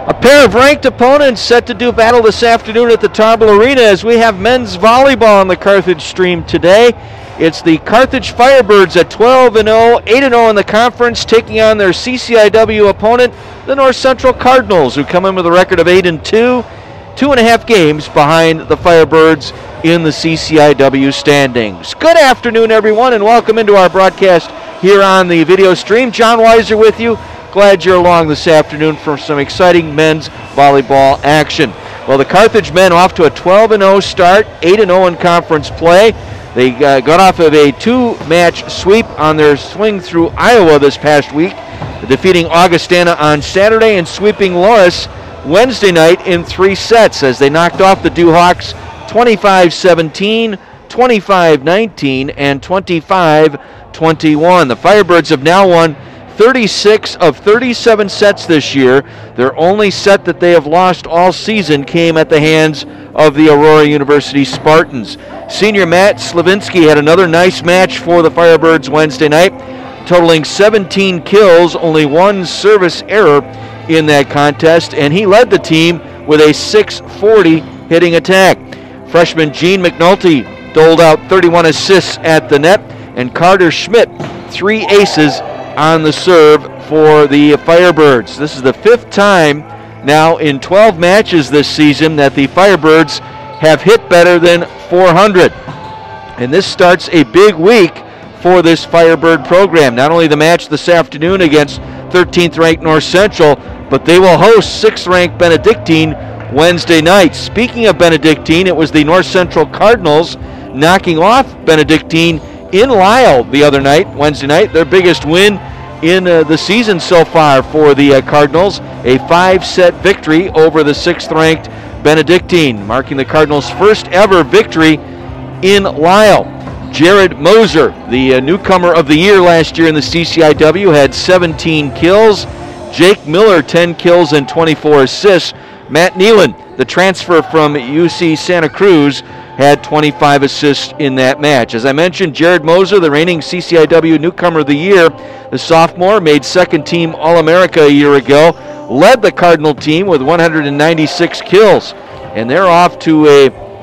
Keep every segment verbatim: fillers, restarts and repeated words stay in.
A pair of ranked opponents set to do battle this afternoon at the Tarble Arena as we have men's volleyball on the Carthage stream today. It's the Carthage Firebirds at twelve and oh, eight and oh in the conference, taking on their C C I W opponent, the North Central Cardinals, who come in with a record of eight and two, two and a half games behind the Firebirds in the C C I W standings. Good afternoon, everyone, and welcome into our broadcast here on the video stream. John Weiser with you. Glad you're along this afternoon for some exciting men's volleyball action. Well, the Carthage men off to a twelve and oh start, eight and oh in conference play. They uh, got off of a two-match sweep on their swing through Iowa this past week, defeating Augustana on Saturday and sweeping Loris Wednesday night in three sets as they knocked off the Dewhawks twenty-five seventeen, twenty-five nineteen, and twenty-five twenty-one. The Firebirds have now won thirty-six of thirty-seven sets this year. Their only set that they have lost all season came at the hands of the Aurora University Spartans. Senior Matt Slavinsky had another nice match for the Firebirds Wednesday night, totaling seventeen kills, only one service error in that contest, and he led the team with a six forty hitting attack. Freshman Gene McNulty doled out thirty-one assists at the net, and Carter Schmidt three aces on the serve for the Firebirds. This is the fifth time now in twelve matches this season that the Firebirds have hit better than four hundred. And this starts a big week for this Firebird program. Not only the match this afternoon against thirteenth ranked North Central, but they will host sixth ranked Benedictine Wednesday night. Speaking of Benedictine, it was the North Central Cardinals knocking off Benedictine in Lisle the other night, Wednesday night, their biggest win in uh, the season so far for the uh, Cardinals, a five-set victory over the sixth-ranked Benedictine, marking the Cardinals' first ever victory in Lisle. Jared Moser, the uh, newcomer of the year last year in the C C I W, had seventeen kills. Jake Miller, ten kills and twenty-four assists. Matt Nealon, the transfer from U C Santa Cruz, had twenty-five assists in that match. As I mentioned, Jared Moser, the reigning C C I W Newcomer of the Year, the sophomore, made second team All-America a year ago, led the Cardinal team with one hundred ninety-six kills, and they're off to a,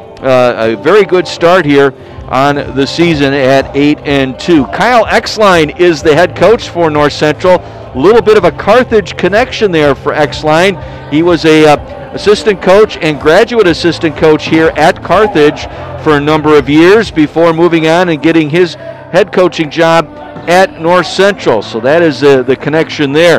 uh, a very good start here on the season at eight and two. Kyle Exline is the head coach for North Central. A little bit of a Carthage connection there for Exline. He was a uh, assistant coach and graduate assistant coach here at Carthage for a number of years before moving on and getting his head coaching job at North Central. So that is uh, the connection there.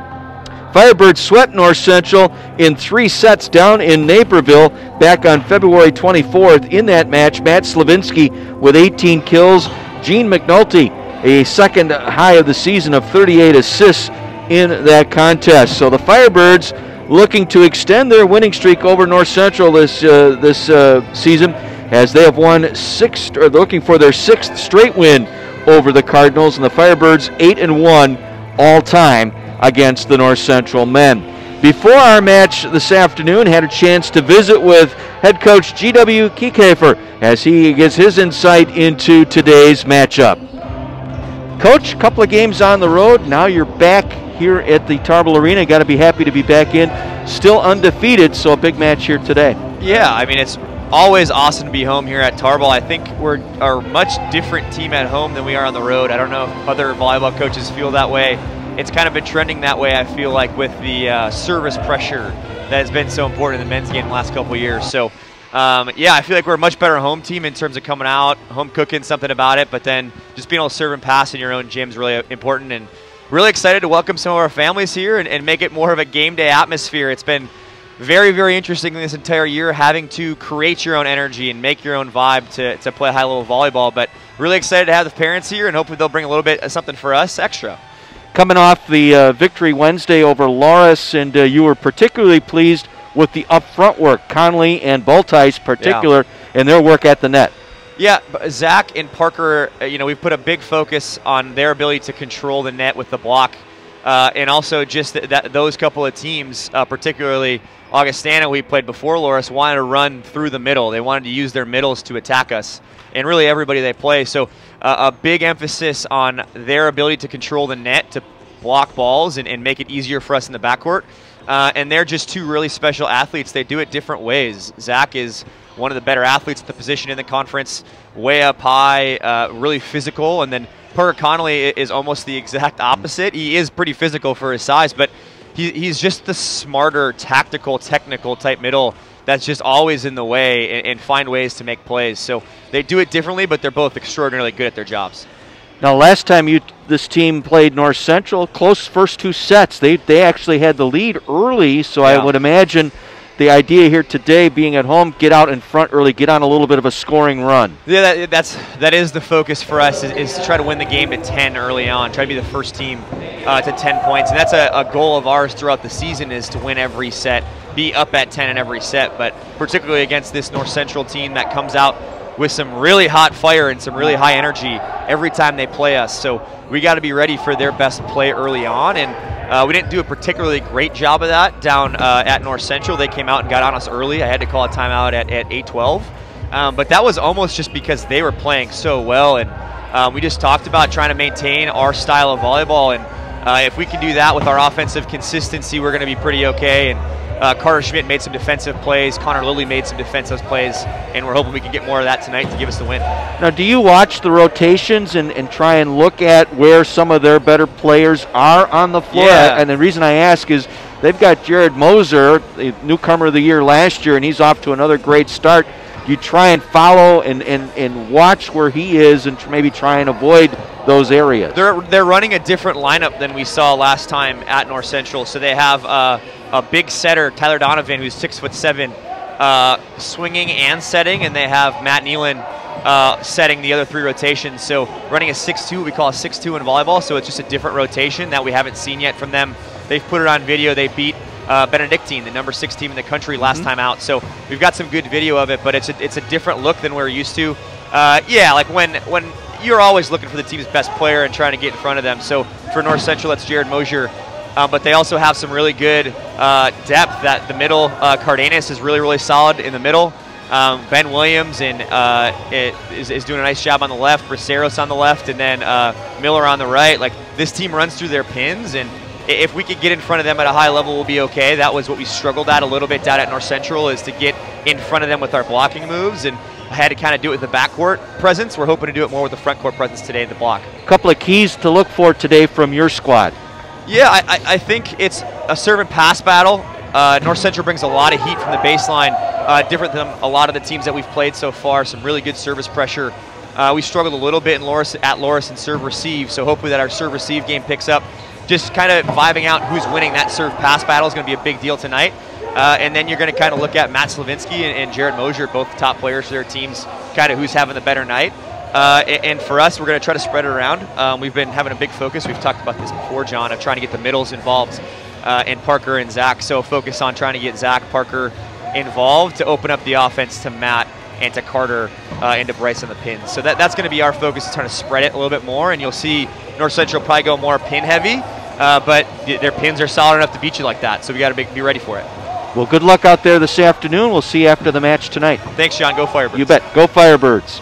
Firebirds swept North Central in three sets down in Naperville back on February twenty-fourth. In that match, Matt Slavinsky with eighteen kills. Gene McNulty, a second high of the season of thirty-eight assists in that contest. So the Firebirds looking to extend their winning streak over North Central this uh, this uh, season, as they have won six, or looking for their sixth straight win over the Cardinals, and the Firebirds eight and one all time against the North Central men. Before our match this afternoon, had a chance to visit with head coach G W Kiekhaefer as he gives his insight into today's matchup. Coach, a couple of games on the road. Now you're back here at the Tarble Arena. Got to be happy to be back in. Still undefeated, so a big match here today. Yeah, I mean, it's always awesome to be home here at Tarble. I think we're a much different team at home than we are on the road. I don't know if other volleyball coaches feel that way. It's kind of been trending that way, I feel like, with the uh, service pressure that has been so important in the men's game the last couple of years. So, um, yeah, I feel like we're a much better home team in terms of coming out, home cooking, something about it, but then just being able to serve and pass in your own gym is really important. And really excited to welcome some of our families here and, and make it more of a game day atmosphere. It's been very, very interesting this entire year, having to create your own energy and make your own vibe to, to play high-level volleyball. But really excited to have the parents here, and hopefully they'll bring a little bit of something for us extra. Coming off the uh, victory Wednesday over Loris, and uh, you were particularly pleased with the up-front work, Conley and Bultice particular, yeah. and their work at the net. Yeah, Zach and Parker, you know, we've put a big focus on their ability to control the net with the block, uh, and also just th that those couple of teams, uh, particularly Augustana, we played before Loris, wanted to run through the middle. They wanted to use their middles to attack us, and really everybody they play. So uh, a big emphasis on their ability to control the net, to block balls and, and make it easier for us in the backcourt. Uh, and they're just two really special athletes. They do it different ways. Zach is one of the better athletes at the position in the conference, way up high, uh, really physical. And then Parker Connolly is almost the exact opposite. He is pretty physical for his size, but he, he's just the smarter, tactical, technical type middle that's just always in the way and, and find ways to make plays. So they do it differently, but they're both extraordinarily good at their jobs. Now, last time you this team played North Central, close first two sets. They they actually had the lead early, so yeah. I would imagine the idea here today, being at home, get out in front early, get on a little bit of a scoring run. Yeah, that, that's that is the focus for us, is, is to try to win the game to ten early on, try to be the first team uh, to ten points, and that's a, a goal of ours throughout the season, is to win every set, be up at ten in every set, but particularly against this North Central team that comes out with some really hot fire and some really high energy every time they play us. So we got to be ready for their best play early on, and uh, we didn't do a particularly great job of that down uh, at North Central. They came out and got on us early. I had to call a timeout at, at eight twelve, um, but that was almost just because they were playing so well, and um, we just talked about trying to maintain our style of volleyball, and uh, if we can do that with our offensive consistency, we're going to be pretty okay. And Uh, Carter Schmidt made some defensive plays. Connor Lilly made some defensive plays, and we're hoping we can get more of that tonight to give us the win. Now, do you watch the rotations and, and try and look at where some of their better players are on the floor? Yeah. And the reason I ask is they've got Jared Moser, the newcomer of the year last year, and he's off to another great start. You try and follow and, and, and watch where he is and maybe try and avoid those areas. They're, they're running a different lineup than we saw last time at North Central. So they have uh, a big setter, Tyler Donovan, who's six foot seven, uh, swinging and setting, and they have Matt Nealon uh, setting the other three rotations. So running a six two, we call a six two in volleyball, so it's just a different rotation that we haven't seen yet from them. They've put it on video. They beat uh, Benedictine, the number six team in the country, last mm-hmm. time out. So we've got some good video of it, but it's a, it's a different look than we're used to. Uh, yeah, like when when you're always looking for the team's best player and trying to get in front of them. So for North Central, that's Jared Mosier. Um, but they also have some really good uh, depth. That the middle, uh, Cardenas is really, really solid in the middle. Um, Ben Williams and uh, it is, is doing a nice job on the left. Braceros on the left, and then uh, Miller on the right. Like, this team runs through their pins, and if we could get in front of them at a high level, we'll be okay. That was what we struggled at a little bit down at North Central, is to get in front of them with our blocking moves, and I had to kind of do it with the backcourt presence. We're hoping to do it more with the front court presence today in the block. A couple of keys to look for today from your squad. Yeah, I, I think it's a serve and pass battle. Uh, North Central brings a lot of heat from the baseline, uh, different than a lot of the teams that we've played so far. Some really good service pressure. Uh, we struggled a little bit in Loris, at Loris and serve receive, so hopefully that our serve receive game picks up. Just kind of vibing out who's winning that serve pass battle is going to be a big deal tonight. Uh, and then you're going to kind of look at Matt Slavinsky and, and Jared Mosier, both the top players for their teams, kind of who's having the better night. Uh, and, and for us, we're going to try to spread it around. Um, we've been having a big focus. We've talked about this before, John, of trying to get the middles involved, uh, and Parker and Zach. So focus on trying to get Zach, Parker involved to open up the offense to Matt and to Carter uh, and to Bryce on the pins. So that, that's going to be our focus, is trying to spread it a little bit more. And you'll see North Central probably go more pin heavy, uh, but their pins are solid enough to beat you like that. So we got to be, be ready for it. Well, good luck out there this afternoon. We'll see you after the match tonight. Thanks, John. Go Firebirds. You bet. Go Firebirds.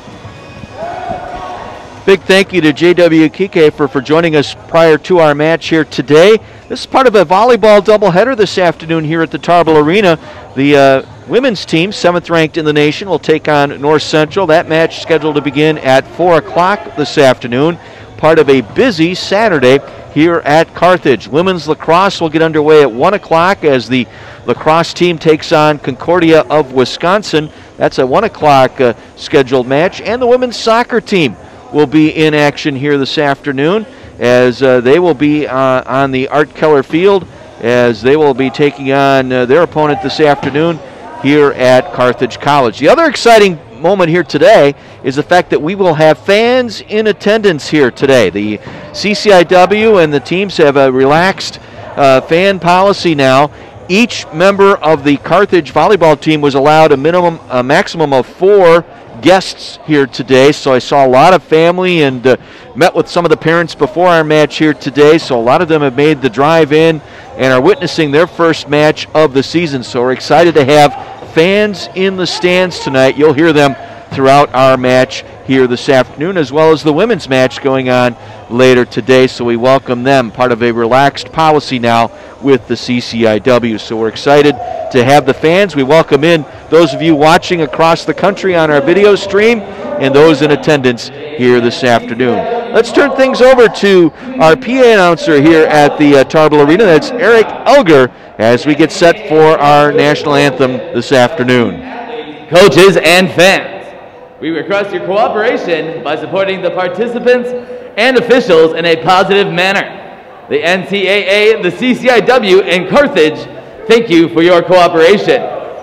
Big thank you to J W Kike for, for joining us prior to our match here today. This is part of a volleyball doubleheader this afternoon here at the Tarble Arena. The uh, women's team, seventh ranked in the nation, will take on North Central. That match scheduled to begin at four o'clock this afternoon. Part of a busy Saturday here at Carthage. Women's lacrosse will get underway at one o'clock as the lacrosse team takes on Concordia of Wisconsin. That's a one o'clock uh, scheduled match. And the women's soccer team will be in action here this afternoon, as uh, they will be uh, on the Art Keller Field, as they will be taking on uh, their opponent this afternoon here at Carthage College. The other exciting moment here today is the fact that we will have fans in attendance here today. The C C I W and the teams have a relaxed uh, fan policy now. Each member of the Carthage volleyball team was allowed a minimum, a maximum of four guests here today. So I saw a lot of family and uh, met with some of the parents before our match here today. So a lot of them have made the drive in and are witnessing their first match of the season. So we're excited to have fans in the stands tonight. You'll hear them throughout our match here this afternoon, as well as the women's match going on later today. So we welcome them, part of a relaxed policy now with the C C I W. So we're excited to have the fans. We welcome in those of you watching across the country on our video stream and those in attendance here this afternoon. Let's turn things over to our P A announcer here at the uh, Tarble Arena. That's Eric Elger, as we get set for our national anthem this afternoon. Coaches and fans, we request your cooperation by supporting the participants and officials in a positive manner. The N C A A, the C C I W, and Carthage, thank you for your cooperation.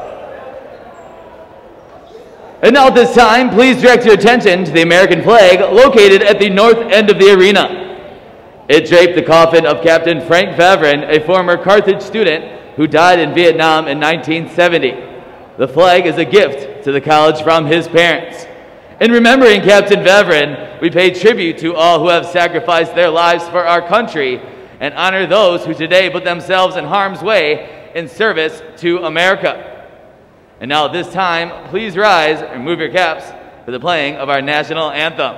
And now at this time, please direct your attention to the American flag located at the north end of the arena. It draped the coffin of Captain Frank Favren, a former Carthage student who died in Vietnam in nineteen seventy. The flag is a gift to the college from his parents. In remembering Captain Favren, we pay tribute to all who have sacrificed their lives for our country and honor those who today put themselves in harm's way in service to America. And now at this time, please rise and remove your caps for the playing of our national anthem.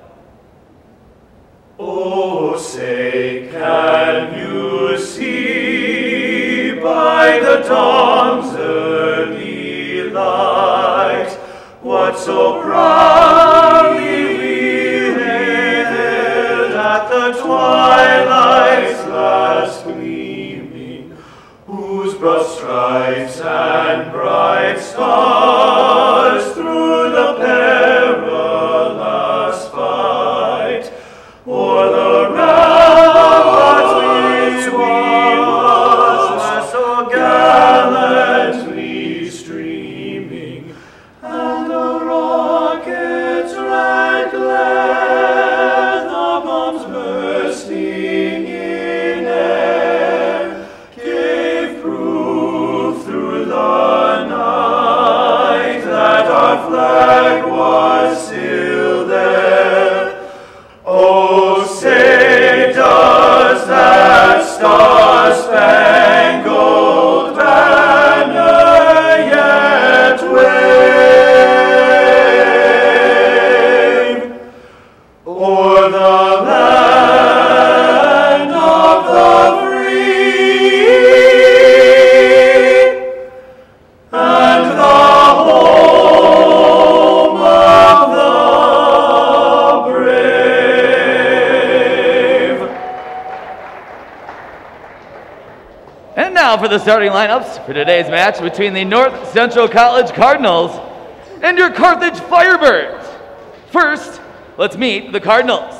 Oh, say, can you see by the dawn's early light what so proudly we hailed at the twilight's last gleaming, whose broad stripes and bright stars through the perilous fight o'er the ramparts we watched so gallantly streaming, and the rocket's red glare, the bombs bursting in air, gave proof through the night that our flag was still there. Oh, say, does that star-spangled banner yet wave o'er the land of the free and the home of the brave? And now for the starting lineups for today's match between the North Central College Cardinals and your Carthage Firebirds. First, let's meet the Cardinals.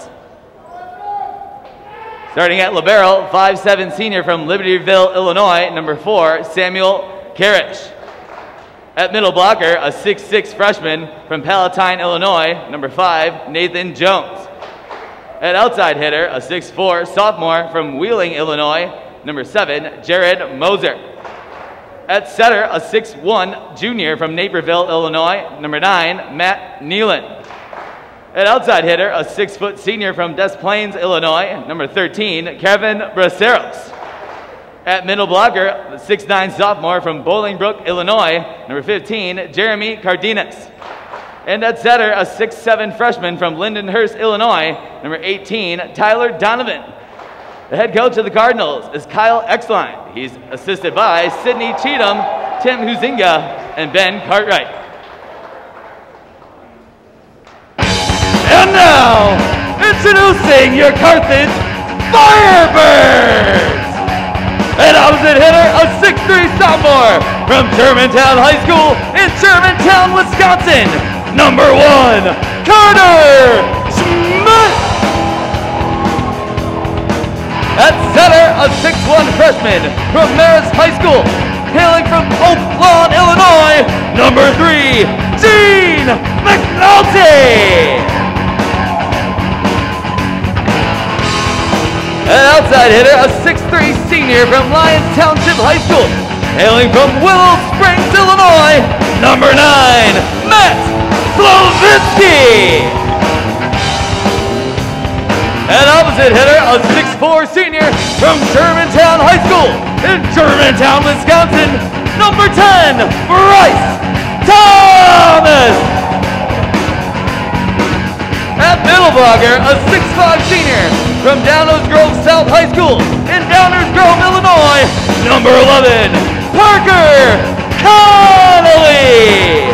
Starting at libero, five seven senior from Libertyville, Illinois, number four, Samuel Karish. At middle blocker, a six six freshman from Palatine, Illinois, number five, Nathan Jones. At outside hitter, a six four sophomore from Wheeling, Illinois, number seven, Jared Moser. At setter, a six one junior from Naperville, Illinois, number nine, Matt Nealon. At outside hitter, a six foot senior from Des Plaines, Illinois, number thirteen, Kevin Braceros. At middle blocker, the six nine sophomore from Bolingbrook, Illinois, number fifteen, Jeremy Cardenas. And at setter, a six seven freshman from Lindenhurst, Illinois, number eighteen, Tyler Donovan. The head coach of the Cardinals is Kyle Exline. He's assisted by Sidney Cheatham, Tim Huizinga, and Ben Cartwright. And now, introducing your Carthage Firebirds! An opposite hitter, a six three sophomore from Germantown High School in Germantown, Wisconsin, number one, Carter Schmidt! At center, a six one freshman from Marist High School, hailing from Oak Lawn, Illinois, number three, Gene McNulty! An outside hitter, a six three senior from Lyons Township High School, hailing from Willow Springs, Illinois, number nine, Matt Slovinsky. An opposite hitter, a six four senior from Germantown High School in Germantown, Wisconsin, number ten, Bryce Thomas. At middle blocker, a six five senior from Downers Grove South High School in Downers Grove, Illinois, number eleven, Parker Connolly.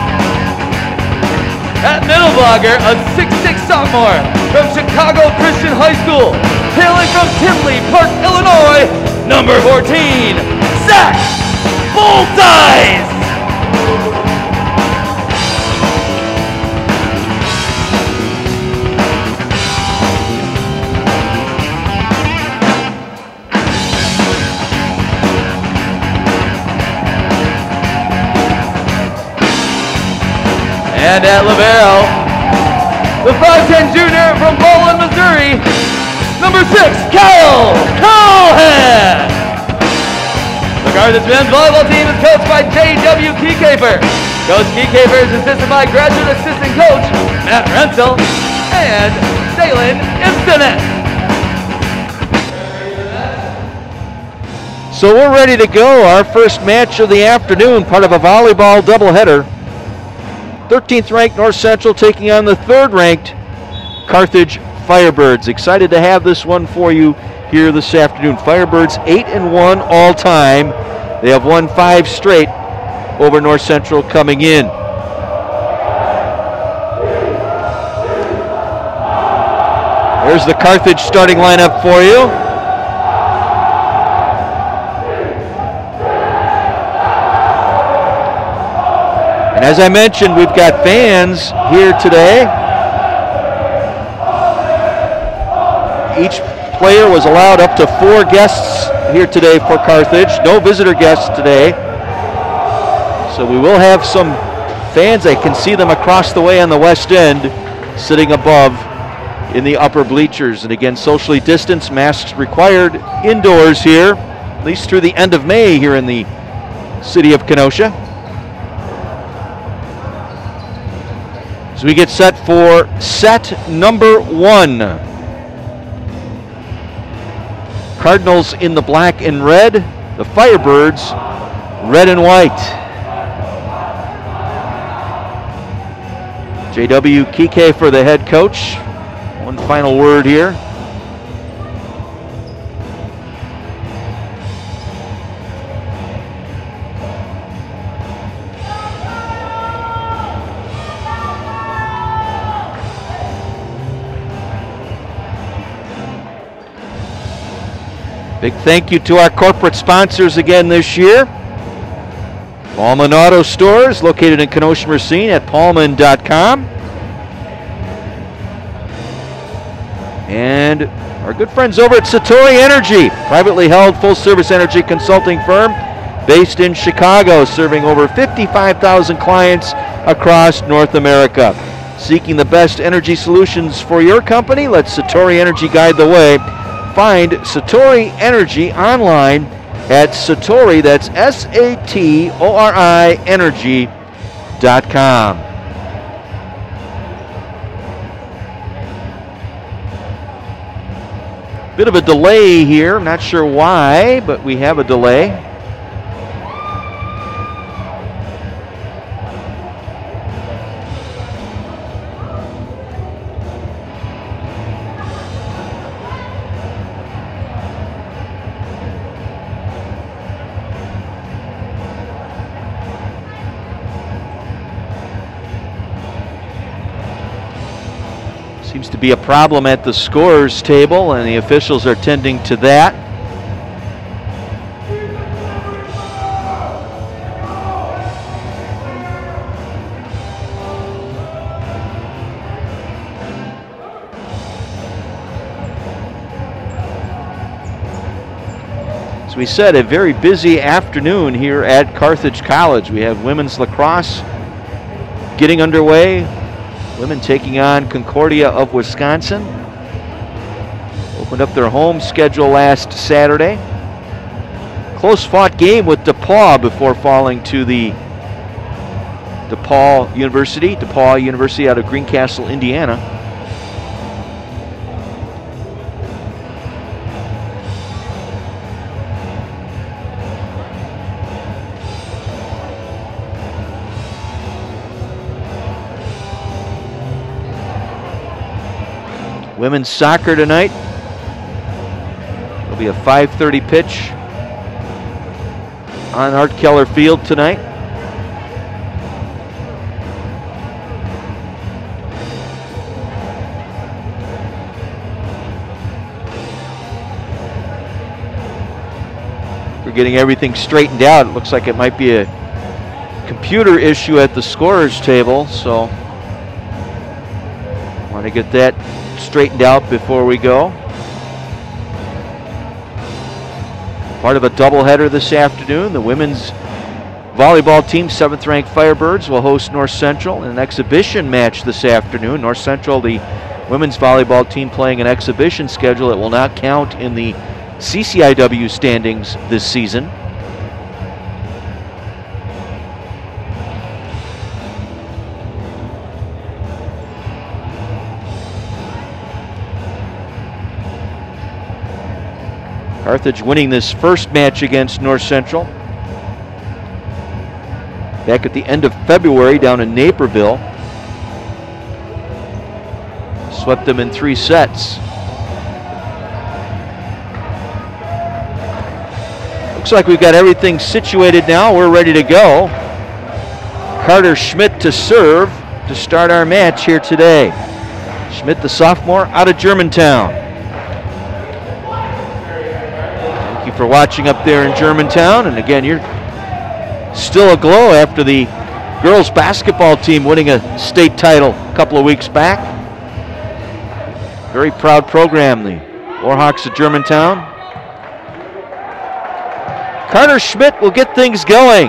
At middle blocker, a six six sophomore from Chicago Christian High School, hailing from Tinley Park, Illinois, number fourteen, Zach Bullseyes. And at libero, the five ten junior from Bowling, Missouri, number six, Kyle Cohen. The Carthage men's volleyball team is coached by J W Keycaper. Coach Keycaper is assisted by graduate assistant coach Matt Rensel and Dalen Instinet. So we're ready to go. Our first match of the afternoon, part of a volleyball doubleheader. thirteenth ranked North Central taking on the third ranked Carthage Firebirds. Excited to have this one for you here this afternoon. Firebirds eight and one all time. They have won five straight over North Central coming in. There's the Carthage starting lineup for you. And as I mentioned, we've got fans here today. Each player was allowed up to four guests here today for Carthage. No visitor guests today. So we will have some fans. I can see them across the way on the west end, sitting above in the upper bleachers. And again, socially distanced, masks required indoors here, at least through the end of May here in the city of Kenosha. As we get set for set number one. Cardinals in the black and red, the Firebirds red and white. J W Kike for the head coach. One final word here. Big thank you to our corporate sponsors again this year. Paulman Auto Stores, located in Kenosha, Racine at paulman dot com. And our good friends over at Satori Energy, privately held full-service energy consulting firm based in Chicago, serving over fifty-five thousand clients across North America. Seeking the best energy solutions for your company? Let Satori Energy guide the way. Find Satori Energy online at Satori, that's S A T O R I energy dot com. Bit of a delay here, not sure why, but we have a delay. Seems to be a problem at the scorers table, and the officials are tending to that. As we said, a very busy afternoon here at Carthage College. We have women's lacrosse getting underway. Women taking on Concordia of Wisconsin. Opened up their home schedule last Saturday. Close fought game with DePaul before falling to the DePaul University. DePaul University out of Greencastle, Indiana. Women's soccer tonight. It'll be a five thirty pitch on Art Keller Field tonight. We're getting everything straightened out. It looks like it might be a computer issue at the scorer's table, so want to get that straightened out before we go. Part of a doubleheader this afternoon. The women's volleyball team, seventh ranked Firebirds, will host North Central in an exhibition match this afternoon. North Central, the women's volleyball team, playing an exhibition schedule that will not count in the C C I W standings this season. Carthage winning this first match against North Central back at the end of February down in Naperville. Swept them in three sets. Looks like we've got everything situated now. We're ready to go. Carter Schmidt to serve to start our match here today. Schmidt, the sophomore, out of Germantown. Thank you for watching up there in Germantown. And again, you're still aglow after the girls basketball team winning a state title a couple of weeks back. Very proud program, the Warhawks of Germantown. Carter Schmidt will get things going.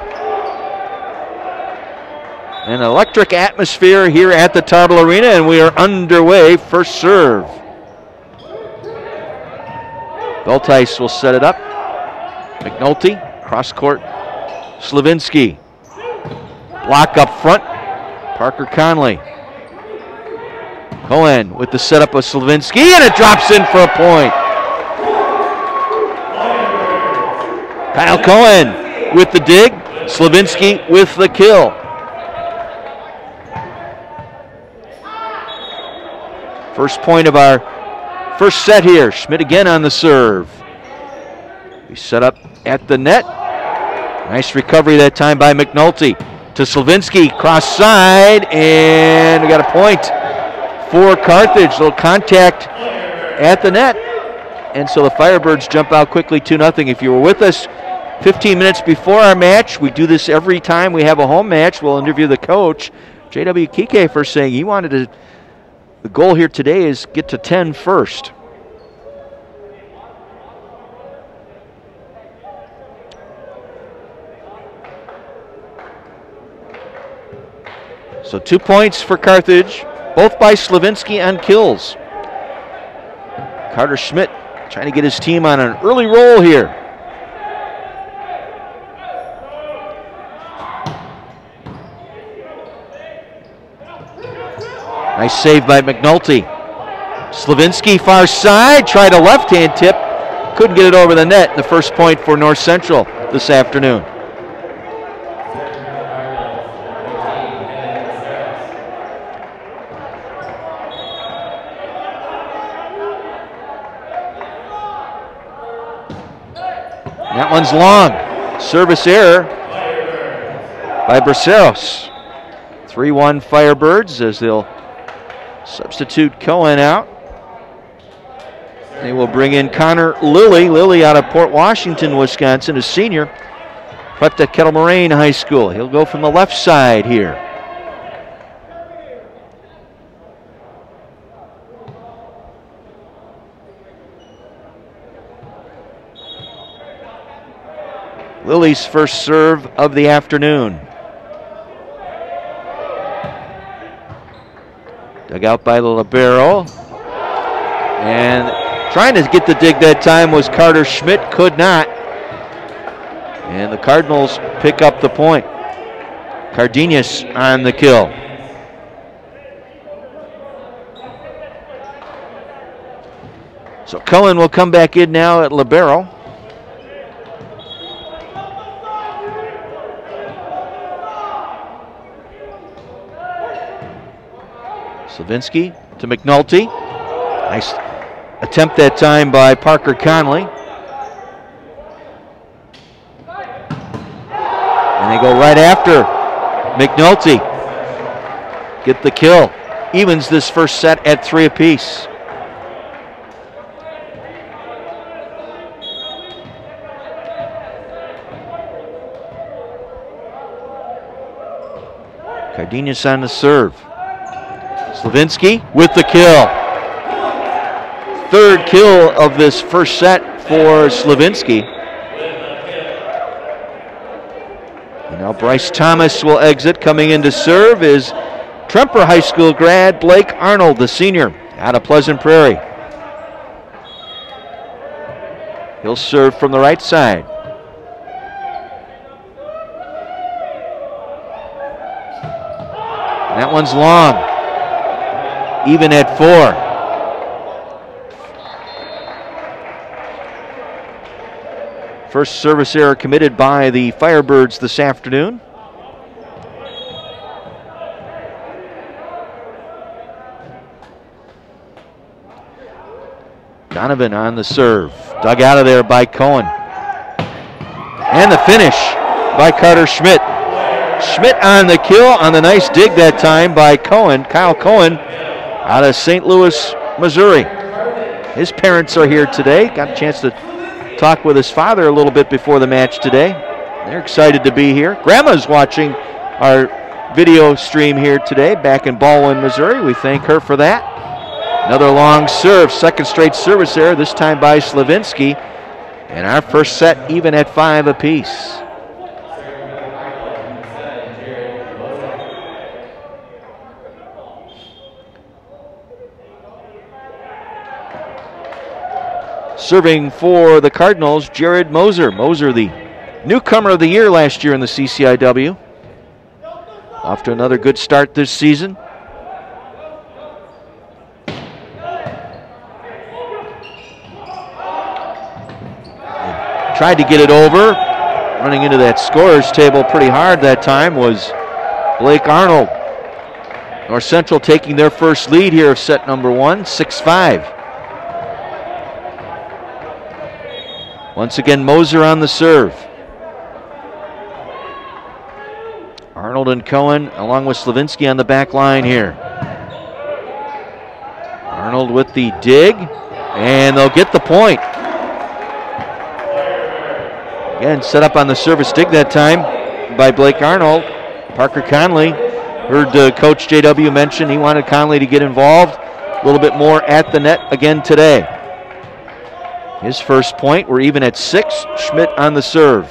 An electric atmosphere here at the Tarble Arena, and we are underway. First serve. Beltice will set it up. McNulty, cross court. Slavinsky. Block up front. Parker Conley. Cohen with the setup of Slavinsky, and it drops in for a point. Kyle Cohen with the dig. Slavinsky with the kill. First point of our first set here. Schmidt again on the serve. We set up at the net. Nice recovery that time by McNulty to Slavinsky, cross side, and we got a point for Carthage. Little contact at the net, and so the Firebirds jump out quickly two nothing. If you were with us fifteen minutes before our match, we do this every time we have a home match. We'll interview the coach, J W Kike, for saying he wanted to, the goal here today is get to ten first. So two points for Carthage, both by Slavinsky on kills. Carter Schmidt trying to get his team on an early roll here. Nice save by McNulty. Slavinsky far side, tried a left-hand tip, couldn't get it over the net. The first point for North Central this afternoon. That one's long. Service error by Braceros. three one Firebirds as they'll substitute Cohen out. They will bring in Connor Lilly. Lilly out of Port Washington, Wisconsin, a senior. Prepped at Kettle Moraine High School. He'll go from the left side here. Lilly's first serve of the afternoon. Dug out by the libero. And trying to get the dig that time was Carter Schmidt, could not. And the Cardinals pick up the point. Cardenas on the kill. So Cohen will come back in now at libero. Slavinsky to McNulty. Nice attempt that time by Parker Conley. And they go right after McNulty. Get the kill. Evens this first set at three apiece. Cardenas on the serve. Slavinsky with the kill. Third kill of this first set for Slavinsky. And now Bryce Thomas will exit. Coming in to serve is Tremper High School grad Blake Arnold, the senior, out of Pleasant Prairie. He'll serve from the right side. That one's long. Even at four. First service error committed by the Firebirds this afternoon. Donovan on the serve. Dug out of there by Cohen. And the finish by Carter Schmidt. Schmidt on the kill on the nice dig that time by Cohen. Kyle Cohen out of Saint Louis, Missouri. His parents are here today. Got a chance to talk with his father a little bit before the match today. They're excited to be here. Grandma's watching our video stream here today back in Baldwin, Missouri. We thank her for that. Another long serve, second straight service error, this time by Slavinsky. And our first set even at five apiece. Serving for the Cardinals, Jared Moser. Moser, the newcomer of the year last year in the C C I W. Off to another good start this season. Tried to get it over. Running into that scorer's table pretty hard that time was Blake Arnold. North Central taking their first lead here of set number one, six five. Once again, Moser on the serve. Arnold and Cohen along with Slavinsky on the back line here. Arnold with the dig, and they'll get the point. Again, set up on the service dig that time by Blake Arnold. Parker Conley, heard uh, Coach J W mention he wanted Conley to get involved a little bit more at the net again today. His first point, we're even at six. Schmidt on the serve.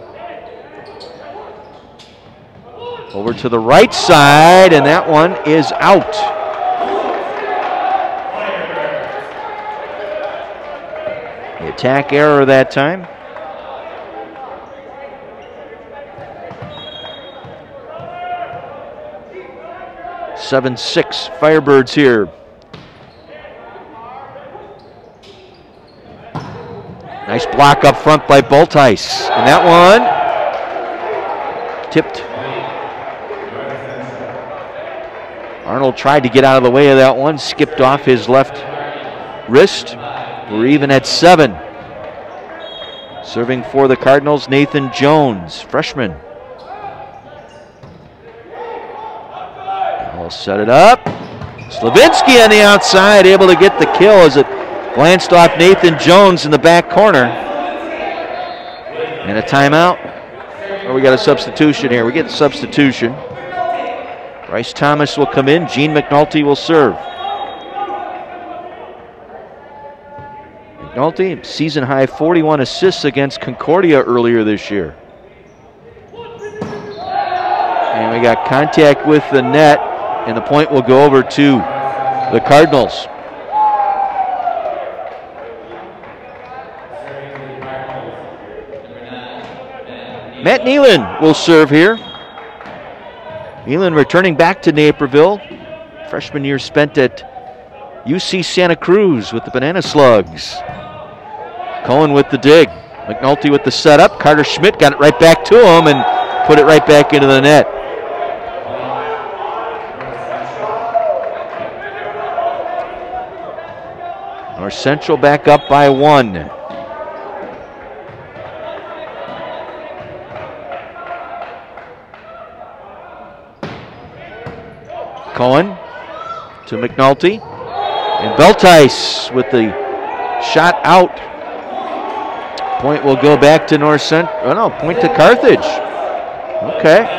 Over to the right side, and that one is out. The attack error that time. seven six Firebirds here. Nice block up front by Boltice. And that one tipped. Arnold tried to get out of the way of that one. Skipped off his left wrist. We're even at seven. Serving for the Cardinals, Nathan Jones, freshman. We'll set it up. Slavinsky on the outside, able to get the kill as it glanced off Nathan Jones in the back corner. And a timeout. Or we got a substitution here. We get the substitution. Bryce Thomas will come in. Gene McNulty will serve. McNulty, season high forty-one assists against Concordia earlier this year. And we got contact with the net, and the point will go over to the Cardinals. Matt Nealon will serve here. Nealon returning back to Naperville. Freshman year spent at U C Santa Cruz with the Banana Slugs. Cohen with the dig. McNulty with the setup. Carter Schmidt got it right back to him and put it right back into the net. North Central back up by one. Cohen to McNulty. And Beltice with the shot out. Point will go back to North Central. Oh no, point to Carthage. Okay.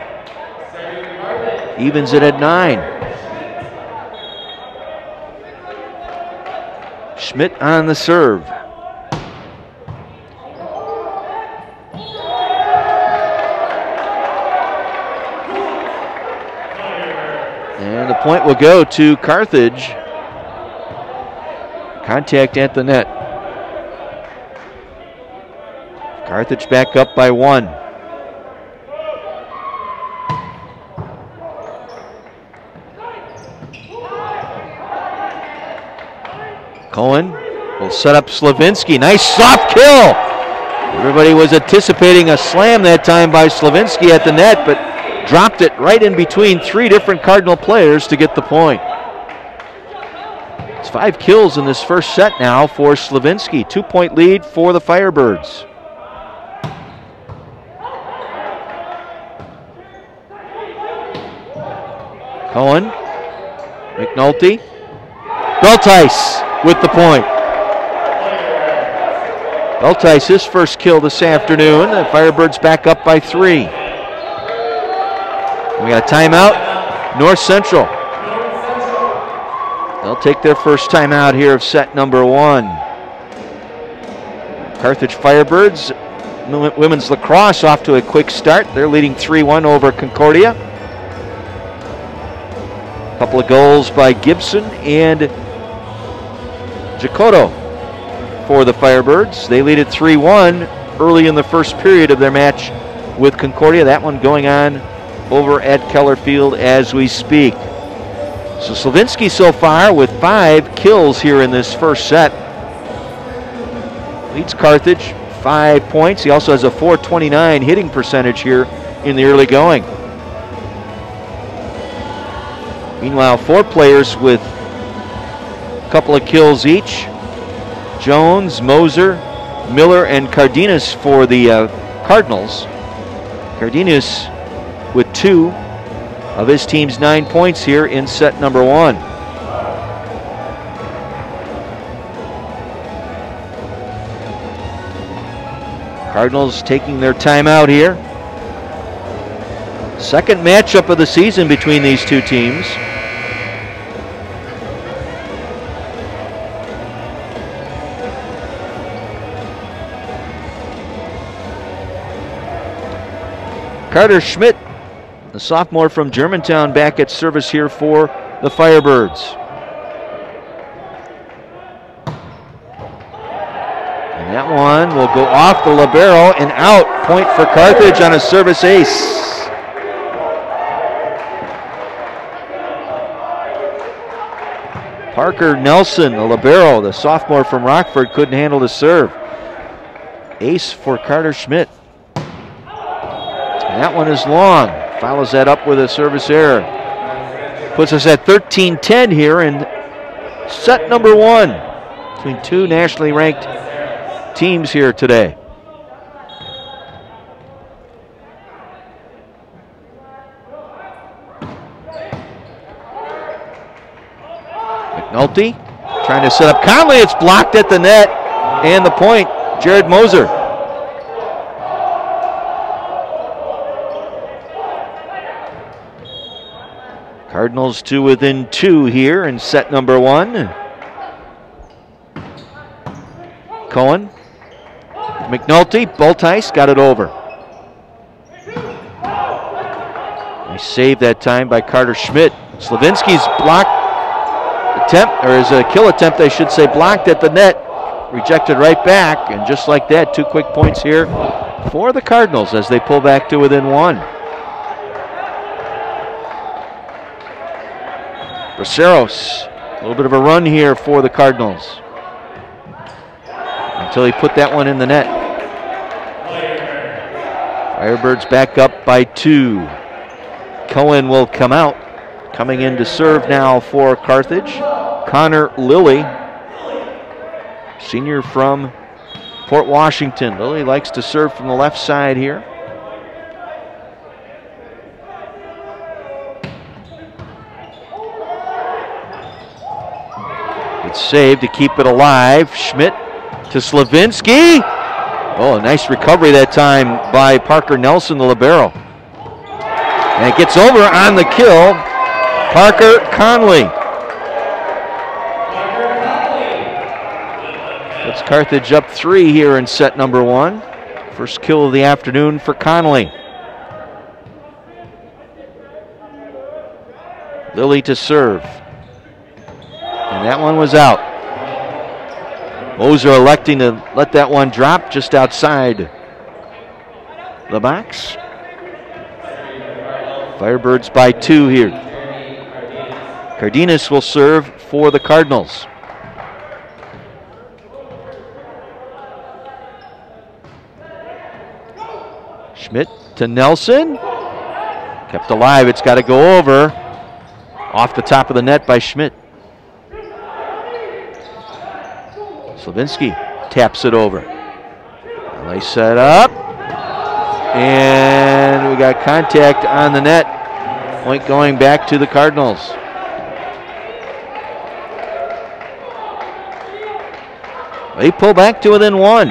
Evens it at nine. Schmidt on the serve. And the point will go to Carthage. Contact at the net. Carthage back up by one. Cohen will set up Slavinsky. Nice soft kill. Everybody was anticipating a slam that time by Slavinsky at the net, but dropped it right in between three different Cardinal players to get the point. It's five kills in this first set now for Slavinsky. Two-point lead for the Firebirds. Cohen, McNulty, Beltice with the point. Beltice, his first kill this afternoon. The Firebirds back up by three. We got a timeout. North Central. They'll take their first timeout here of set number one. Carthage Firebirds, women's lacrosse off to a quick start. They're leading three one over Concordia. A couple of goals by Gibson and Jacoto for the Firebirds. They lead at three one early in the first period of their match with Concordia. That one going on over at Keller Field as we speak. So Slavinsky so far with five kills here in this first set. Leads Carthage five points. He also has a four twenty-nine hitting percentage here in the early going. Meanwhile, four players with a couple of kills each. Jones, Moser, Miller, and Cardenas for the uh, Cardinals. Cardenas with two of his team's nine points here in set number one. Cardinals taking their timeout here. Second matchup of the season between these two teams. Carter Schmidt, the sophomore from Germantown, back at service here for the Firebirds. And that one will go off the libero and out. Point for Carthage on a service ace. Parker Nelson, the libero, the sophomore from Rockford, couldn't handle the serve. Ace for Carter Schmidt. And that one is long. Follows that up with a service error. Puts us at thirteen ten here in set number one between two nationally ranked teams here today. McNulty trying to set up Conley. It's blocked at the net. And the point, Jared Moser. Cardinals two within two here in set number one. Cohen, McNulty, Beltice got it over. Nice save that time by Carter Schmidt. Slavinsky's block attempt, or his a kill attempt, I should say, blocked at the net. Rejected right back, and just like that, two quick points here for the Cardinals as they pull back to within one. Braceros, a little bit of a run here for the Cardinals until he put that one in the net. Firebirds back up by two. Cohen will come out. Coming in to serve now for Carthage, Connor Lilly. senior from Port Washington. Lily likes to serve from the left side here. It's saved to keep it alive. Schmidt to Slavinsky. Oh, a nice recovery that time by Parker Nelson, the libero. And it gets over on the kill. Parker Conley. It's Carthage up three here in set number one. First kill of the afternoon for Conley. Lily to serve. And that one was out. Moser electing to let that one drop just outside the box. Firebirds by two here. Cardenas will serve for the Cardinals. Schmidt to Nelson. Kept alive. It's got to go over. Off the top of the net by Schmidt. Slavinsky taps it over. Nice set up. And we got contact on the net. Point going back to the Cardinals. They pull back to within one.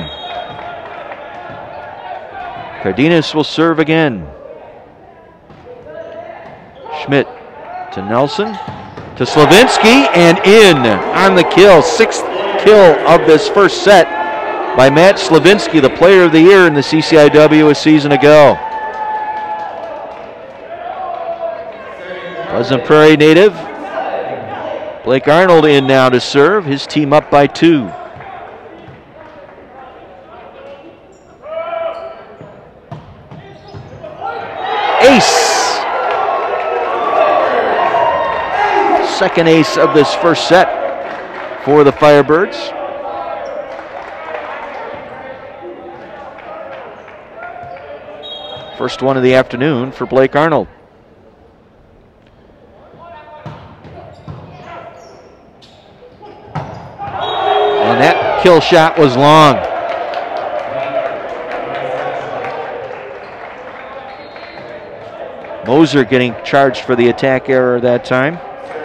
Cardenas will serve again. Schmidt to Nelson, to Slavinsky, and in on the kill. Sixth kill of this first set by Matt Slavinsky, the player of the year in the C C I W a season ago. Pleasant Prairie native Blake Arnold in now to serve. His team up by two. Ace. Second ace of this first set for the Firebirds. First one of the afternoon for Blake Arnold. And that kill shot was long. Moser getting charged for the attack error that time.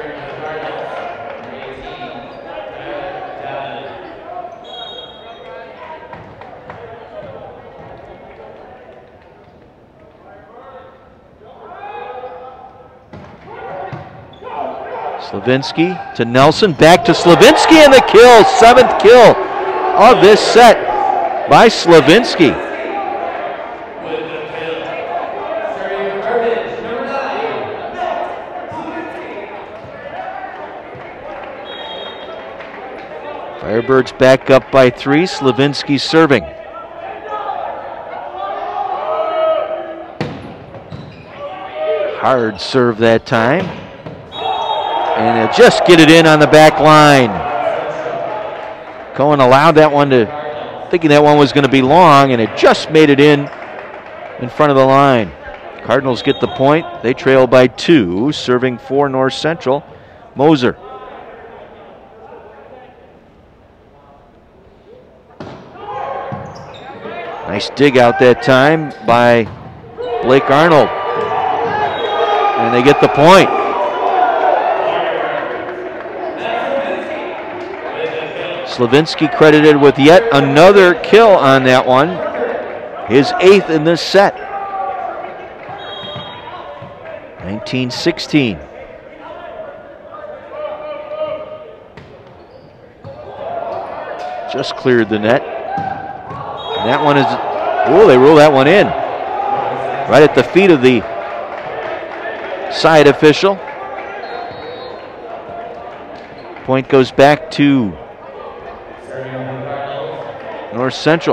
Slavinsky to Nelson, back to Slavinsky, and the kill, seventh kill of this set by Slavinsky. Firebirds back up by three, Slavinsky serving. Hard serve that time. And they'll just get it in on the back line. Cohen allowed that one to, thinking that one was going to be long, and it just made it in in front of the line. Cardinals get the point. They trail by two, serving for North Central. Moser. Nice dig out that time by Blake Arnold. And they get the point. Slavinsky credited with yet another kill on that one. His eighth in this set. nineteen sixteen. Just cleared the net. And that one is, oh, they roll that one in. Right at the feet of the side official. Point goes back to North Central.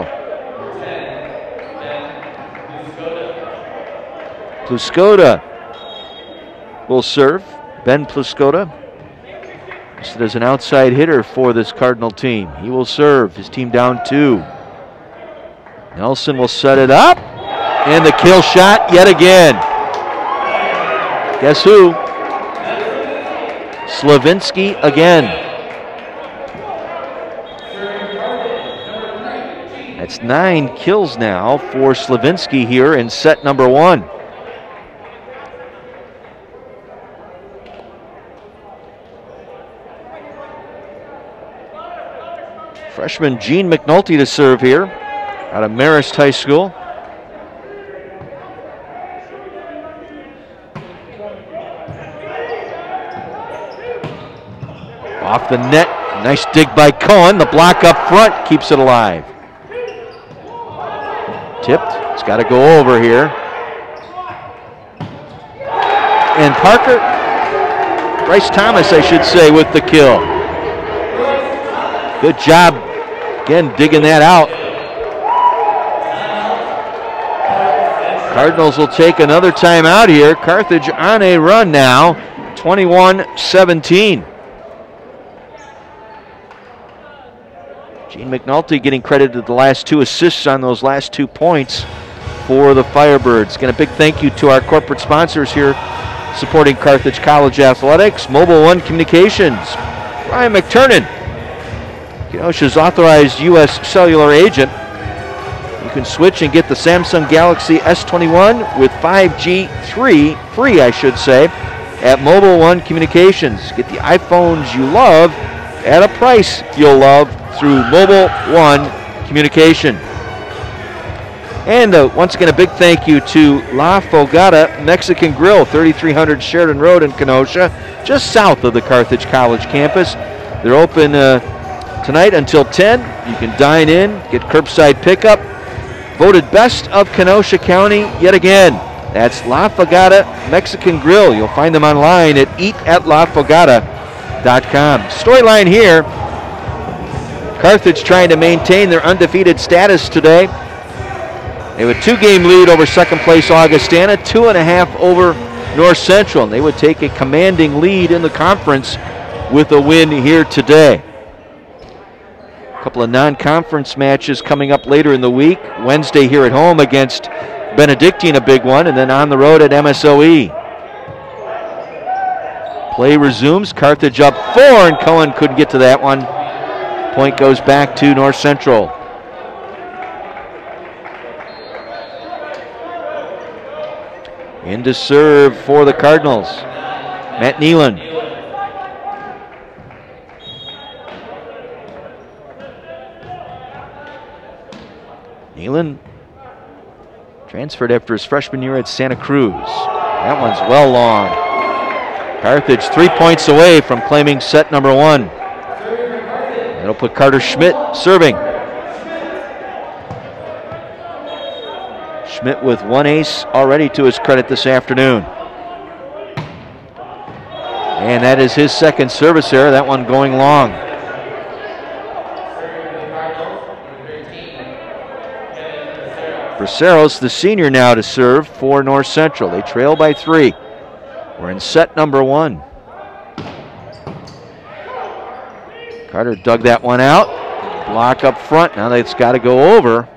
Pluskota will serve. Ben Pluskota, listed as an outside hitter for this Cardinal team. He will serve. His team down two. Nelson will set it up. And the kill shot yet again. Guess who? Slavinsky again. That's nine kills now for Slavinsky here in set number one. Freshman Gene McNulty to serve here out of Marist High School. Off the net, nice dig by Cohen. The block up front keeps it alive. Tipped, it's got to go over here. And Parker, Bryce Thomas I should say, with the kill. Good job, again, digging that out. Cardinals will take another timeout here. Carthage on a run now, twenty-one seventeen. Gene McNulty getting credited the last two assists on those last two points for the Firebirds. Again, a big thank you to our corporate sponsors here supporting Carthage College Athletics. Mobile One Communications, Ryan McTurnan, Kenosha's authorized U S cellular agent. You can switch and get the Samsung Galaxy S twenty-one with five G three, free I should say, at Mobile One Communications. Get the iPhones you love at a price you'll love through Mobile One Communication. And uh, once again, a big thank you to La Fogata Mexican Grill, thirty-three hundred Sheridan Road in Kenosha, just south of the Carthage College campus. They're open uh, tonight until ten. You can dine in, get curbside pickup. Voted best of Kenosha County yet again. That's La Fogata Mexican Grill. You'll find them online at eat at la fogata dot com. Storyline here, Carthage trying to maintain their undefeated status today. They have a two-game lead over second place Augustana, two and a half over North Central. And they would take a commanding lead in the conference with a win here today. A couple of non-conference matches coming up later in the week. Wednesday here at home against Benedictine, a big one, and then on the road at M S O E. Play resumes. Carthage up four, and Cohen couldn't get to that one. Point goes back to North Central. In to serve for the Cardinals, Matt Nealon. Nealon transferred after his freshman year at Santa Cruz. That one's well long. Carthage three points away from claiming set number one. That'll put Carter Schmidt serving. Schmidt with one ace already to his credit this afternoon. And that is his second service error, that one going long. Braceros, the senior, now to serve for North Central. They trail by three. We're in set number one. Carter dug that one out. Block up front. Now it's got to go over.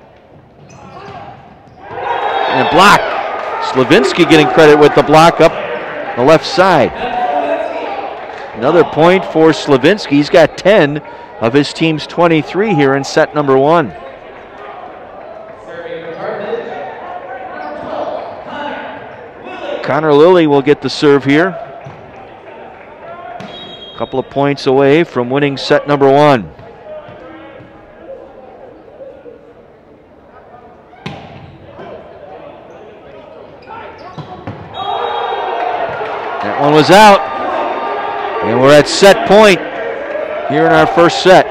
And a block. Slavinsky getting credit with the block up the left side. Another point for Slavinsky. He's got ten of his team's twenty-three here in set number one. Connor Lilly will get the serve here. A couple of points away from winning set number one. That one was out. And we're at set point here in our first set.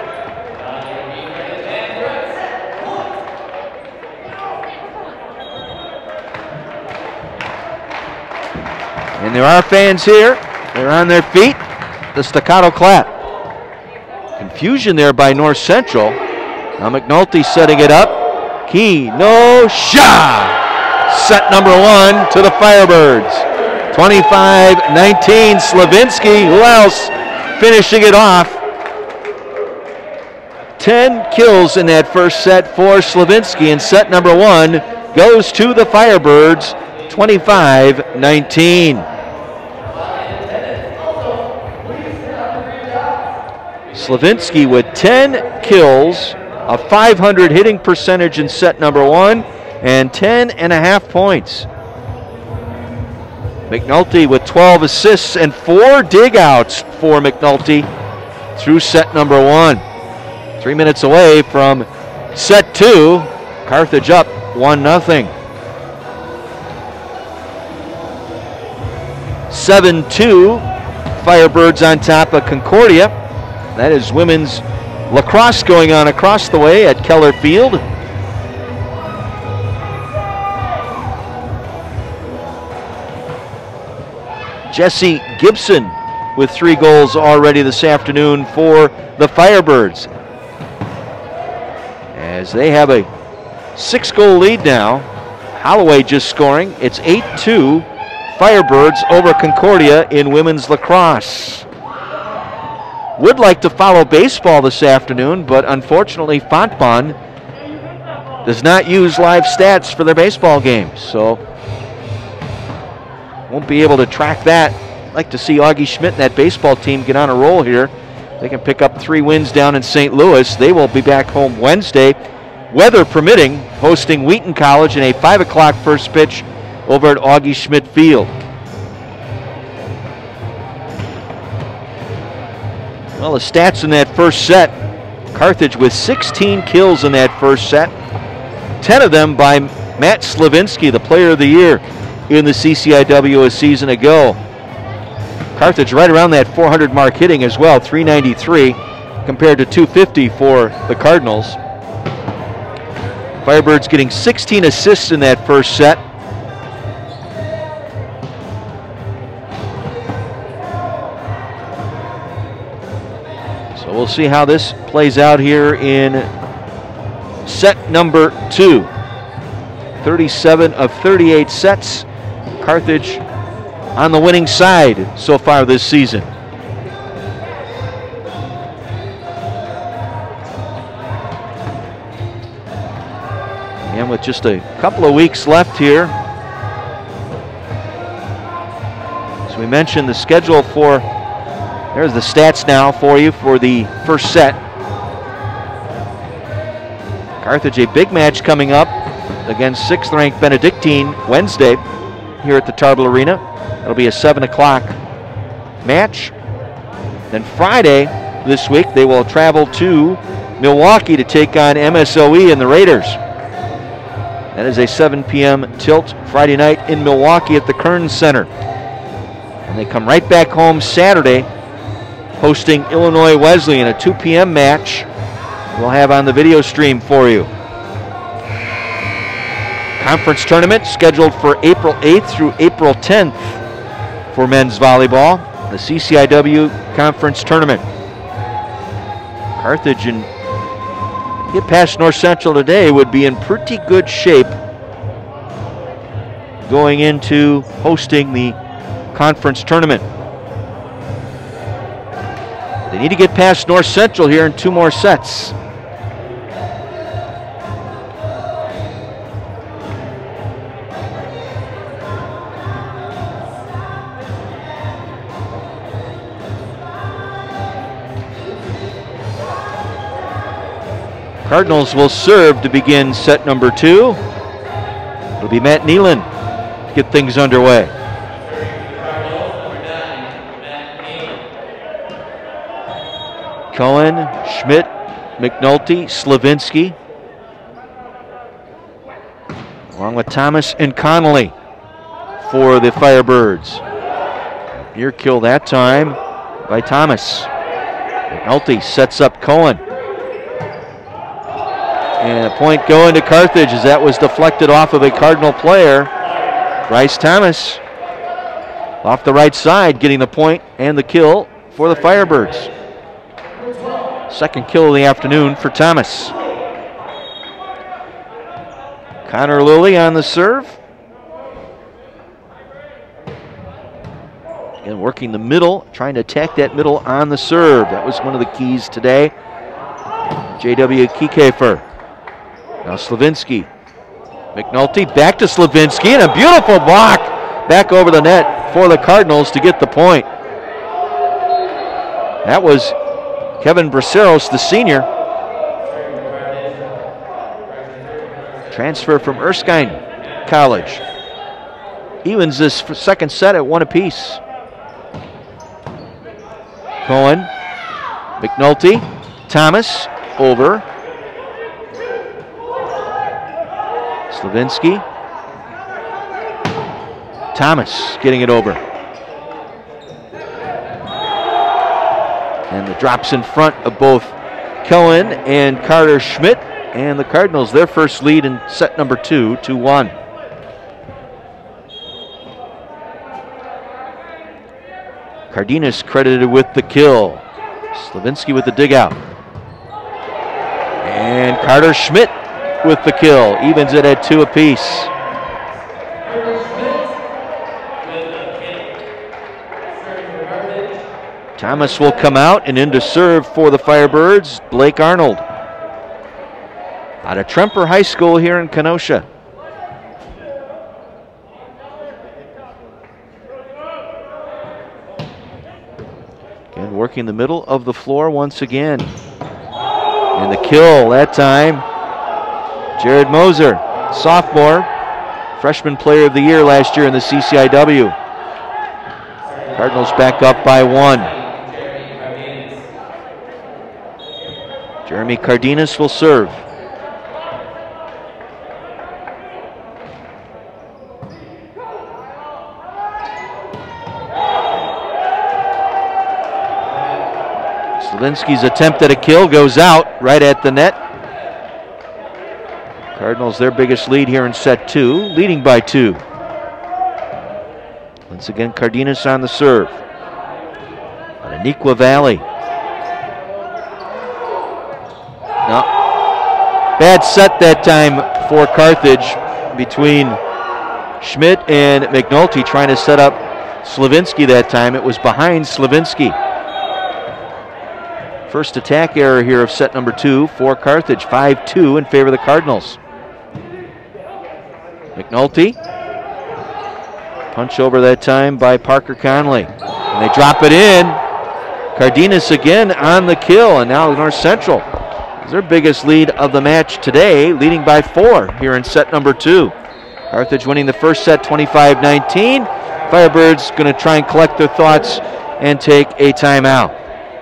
And there are fans here. They're on their feet. The staccato clap. Confusion there by North Central. Now McNulty setting it up. Key, no shot. Set number one to the Firebirds. twenty-five nineteen, Slavinsky. Who else finishing it off? ten kills in that first set for Slavinsky, and set number one goes to the Firebirds, twenty-five nineteen. Slavinsky with ten kills a five hundred hitting percentage in set number one, and ten and a half points. McNulty with twelve assists and four dig-outs for McNulty through set number one. Three minutes away from set two. Carthage up one nothing. seven two, Firebirds on top of Concordia. That is women's lacrosse going on across the way at Keller Field. Jesse Gibson with three goals already this afternoon for the Firebirds, as they have a six-goal lead now. Holloway just scoring. It's eight two, Firebirds over Concordia in women's lacrosse. Would like to follow baseball this afternoon, but unfortunately Fontbonne does not use live stats for their baseball games, so won't be able to track that. I'd like to see Augie Schmidt and that baseball team get on a roll here. They can pick up three wins down in Saint Louis. They will be back home Wednesday, weather permitting, hosting Wheaton College in a five o'clock first pitch over at Augie Schmidt Field. Well, the stats in that first set, Carthage with sixteen kills in that first set, ten of them by Matt Slavinsky, the player of the year in the C C I W a season ago. Carthage right around that four hundred mark hitting as well, three ninety-three compared to two fifty for the Cardinals. Firebirds getting sixteen assists in that first set. So we'll see how this plays out here in set number two. thirty-seven of thirty-eight sets. Carthage on the winning side so far this season. And with just a couple of weeks left here, as we mentioned, the schedule for, there's the stats now for you for the first set. Carthage, a big match coming up against sixth ranked Benedictine Wednesday here at the Tarble Arena. It'll be a seven o'clock match. Then Friday this week, they will travel to Milwaukee to take on M S O E and the Raiders. That is a seven p m tilt Friday night in Milwaukee at the Kearns Center. And they come right back home Saturday, hosting Illinois Wesleyan, a two p m match we'll have on the video stream for you. Conference tournament scheduled for April eighth through April tenth for men's volleyball, the C C I W Conference Tournament. Carthage, and get past North Central today, would be in pretty good shape going into hosting the conference tournament. They need to get past North Central here in two more sets. Cardinals will serve to begin set number two. It'll be Matt Nealon to get things underway. Cohen, Schmidt, McNulty, Slavinsky, along with Thomas and Connolly for the Firebirds. Near kill that time by Thomas. McNulty sets up Cohen. And a point going to Carthage as that was deflected off of a Cardinal player. Bryce Thomas off the right side, getting the point and the kill for the Firebirds. Second kill of the afternoon for Thomas. Connor Lilly on the serve. And working the middle, trying to attack that middle on the serve. That was one of the keys today. J W Kiekefer. Now Slavinsky. McNulty back to Slavinsky, and a beautiful block back over the net for the Cardinals to get the point. That was Kevin Braceros, the senior. transfer from Erskine College. Evens this second set at one apiece. Cohen, McNulty, Thomas, over. Slavinsky. Thomas getting it over. And the drops in front of both Cohen and Carter Schmidt. And the Cardinals, their first lead in set number two, two one. Cardenas credited with the kill. Slavinsky with the dig out. And Carter Schmidt with the kill. Evens it at two apiece. Thomas will come out and in to serve for the Firebirds, Blake Arnold. Out of Tremper High School here in Kenosha. Again, working the middle of the floor once again. And the kill that time, Jared Moser, sophomore, freshman player of the year last year in the C C I W. Cardinals back up by one. Jeremy Cardenas will serve. Slavinsky's attempt at a kill goes out right at the net. Cardinals their biggest lead here in set two, leading by two. Once again, Cardenas on the serve. Out of Neuqua Valley. No. Bad set that time for Carthage between Schmidt and McNulty trying to set up Slavinsky that time. It was behind Slavinsky. First attack error here of set number two for Carthage. five two in favor of the Cardinals. McNulty. Punch over that time by Parker Conley. And they drop it in. Cardenas again on the kill. And now North Central is their biggest lead of the match today, leading by four here in set number two. Carthage winning the first set twenty-five nineteen. Firebirds going to try and collect their thoughts and take a timeout.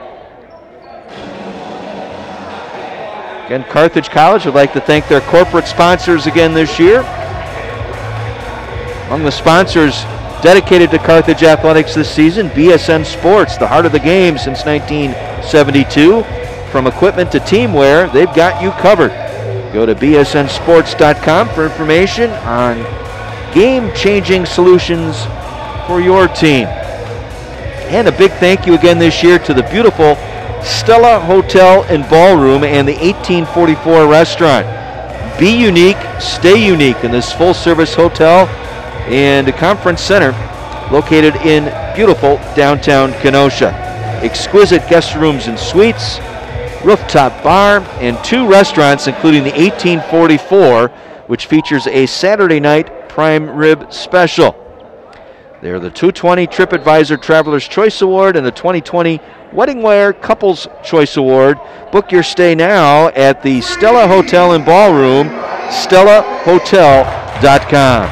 Again, Carthage College would like to thank their corporate sponsors again this year. Among the sponsors dedicated to Carthage Athletics this season, B S N Sports, the heart of the game since nineteen seventy-two. From equipment to teamwear, they've got you covered. Go to B S N sports dot com for information on game-changing solutions for your team. And a big thank you again this year to the beautiful Stella Hotel and Ballroom and the eighteen forty-four restaurant. Be unique, stay unique in this full-service hotel and a conference center located in beautiful downtown Kenosha. Exquisite guest rooms and suites, rooftop bar, and two restaurants including the eighteen forty-four, which features a Saturday night prime rib special. They're the two twenty TripAdvisor Traveler's Choice Award and the twenty twenty Wedding Wear Couples Choice Award. Book your stay now at the Stella Hotel and Ballroom, stella hotel dot com.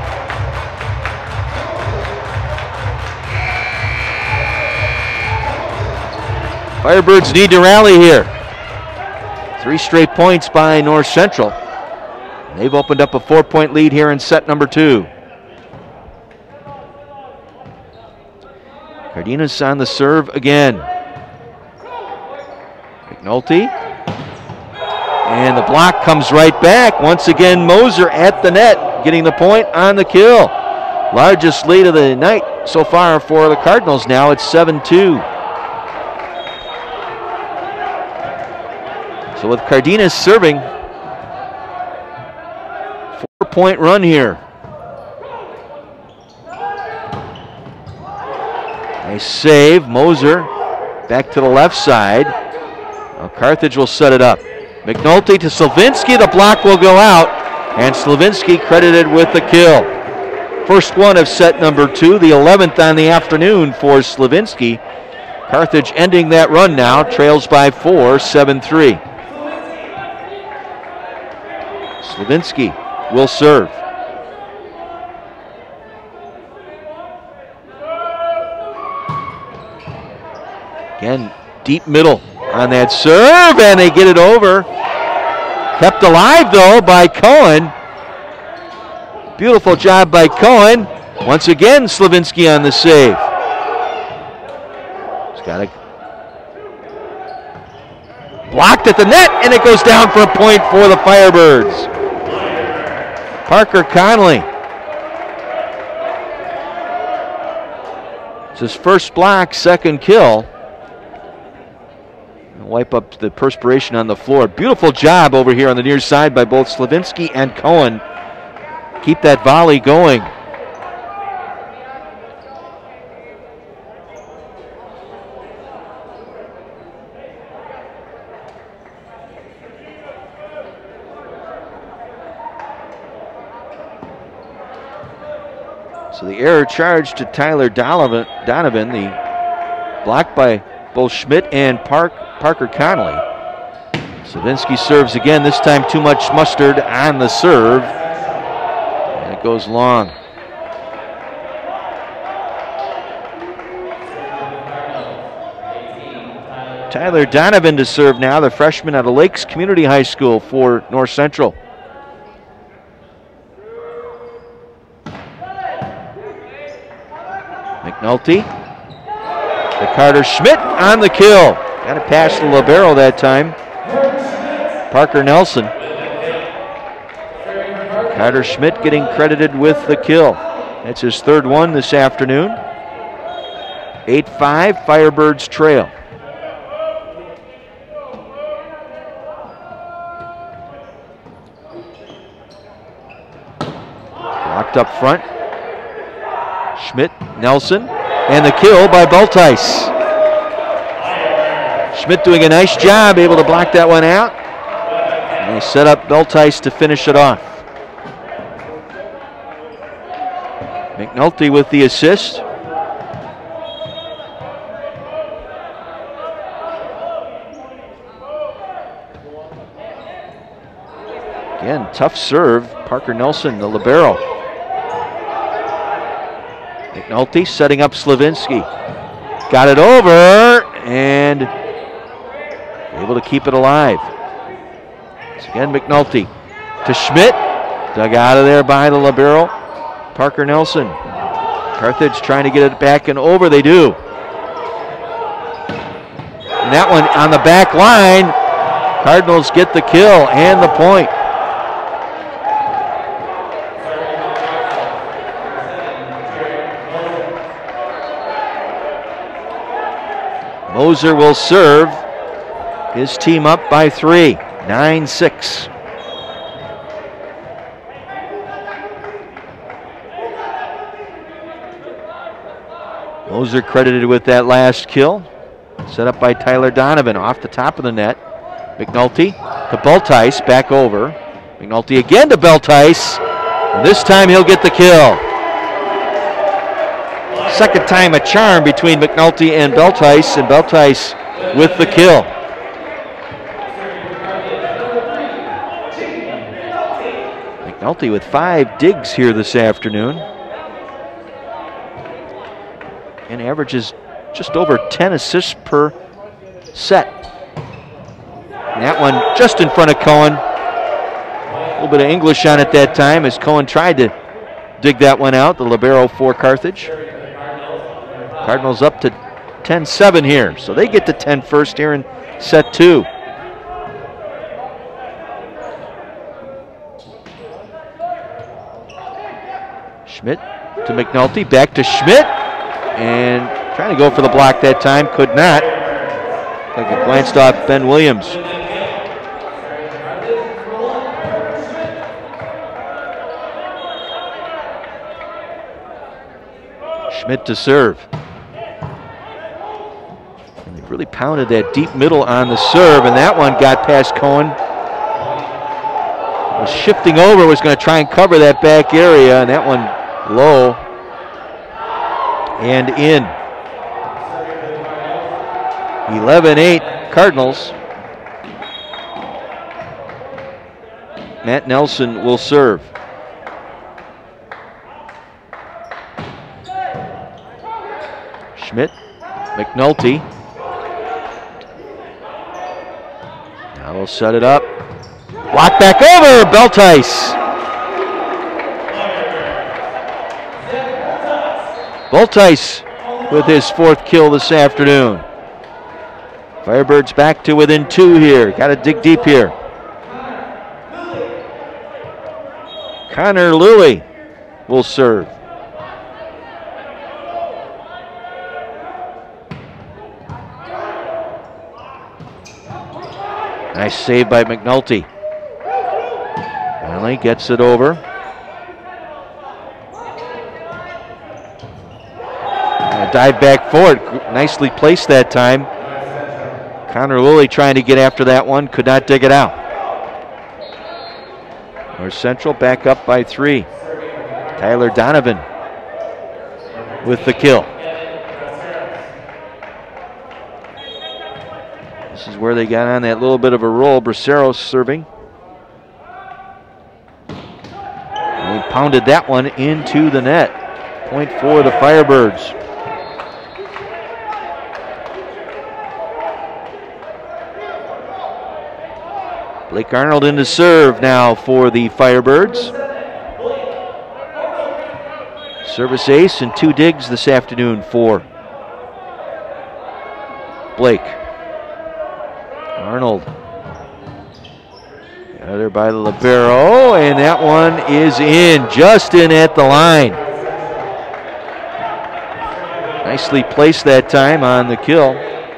Firebirds need to rally here. Three straight points by North Central. They've opened up a four-point lead here in set number two. Cardenas on the serve again. McNulty. And the block comes right back. Once again, Moser at the net, getting the point on the kill. Largest lead of the night so far for the Cardinals now. It's seven two. So with Cardenas serving, four-point run here. Nice save. Moser back to the left side. Now Carthage will set it up. McNulty to Slavinsky. The block will go out. And Slavinsky credited with the kill. First one of set number two, the eleventh on the afternoon for Slavinsky. Carthage ending that run now, trails by four, seven three. Slavinsky will serve. Again, deep middle on that serve, and they get it over. Kept alive, though, by Cohen. Beautiful job by Cohen. Once again, Slavinsky on the save. He's got it blocked at the net, and it goes down for a point for the Firebirds. Parker Connolly. It's his first block, second kill. Wipe up the perspiration on the floor. Beautiful job over here on the near side by both Slavinsky and Cohen. Keep that volley going. So the error charged to Tyler Donovan, Donovan the block by both Schmidt and Park, Parker Connolly. Slavinsky serves again, this time too much mustard on the serve. And it goes long. Tyler Donovan to serve now, the freshman out of Lakes Community High School for North Central. McNulty. To Carter Schmidt on the kill. Got it past the libero that time. Parker Nelson. Carter Schmidt getting credited with the kill. That's his third one this afternoon. eight five, Firebirds trail. Locked up front. Schmidt, Nelson, and the kill by Bultice. Schmidt doing a nice job, able to block that one out. And they set up Bultice to finish it off. McNulty with the assist. Again, tough serve. Parker Nelson, the libero. McNulty setting up Slavinsky. Got it over and able to keep it alive. Once again, McNulty to Schmidt. Dug out of there by the libero, Parker Nelson. Carthage trying to get it back and over. They do. And that one on the back line. Cardinals get the kill and the point. Moser will serve. His team up by three, nine six. Moser credited with that last kill. Set up by Tyler Donovan off the top of the net. McNulty to Bultice, back over. McNulty again to Bultice. And this time he'll get the kill. Second time a charm between McNulty and Bultice, and Bultice with the kill. McNulty with five digs here this afternoon. And averages just over ten assists per set. And that one just in front of Cohen. A little bit of English on it that time as Cohen tried to dig that one out, the libero for Carthage. Cardinals up to ten seven here, so they get to ten first here in set two. Schmidt to McNulty, back to Schmidt, and trying to go for the block that time, could not. Like it glanced off Ben Williams. Schmidt to serve. And they really pounded that deep middle on the serve, and that one got past Cohen. Was shifting over, was going to try and cover that back area, and that one low and in. eleven eight Cardinals. Matt Nelson will serve. Schmidt, McNulty. Now we'll set it up. Block back over, Beltice. Beltice with his fourth kill this afternoon. Firebirds back to within two here. Got to dig deep here. Connor Lilly will serve. Nice save by McNulty. Finally gets it over. And a dive back forward. Nicely placed that time. Connor Lilly trying to get after that one. Could not dig it out. North Central back up by three. Tyler Donovan with the kill. This is where they got on that little bit of a roll. Braceros serving. And he pounded that one into the net. Point for the Firebirds. Blake Arnold in to serve now for the Firebirds. Service ace and two digs this afternoon for Blake. Arnold. Got there by the libero, and that one is in, just in at the line. Nicely placed that time on the kill.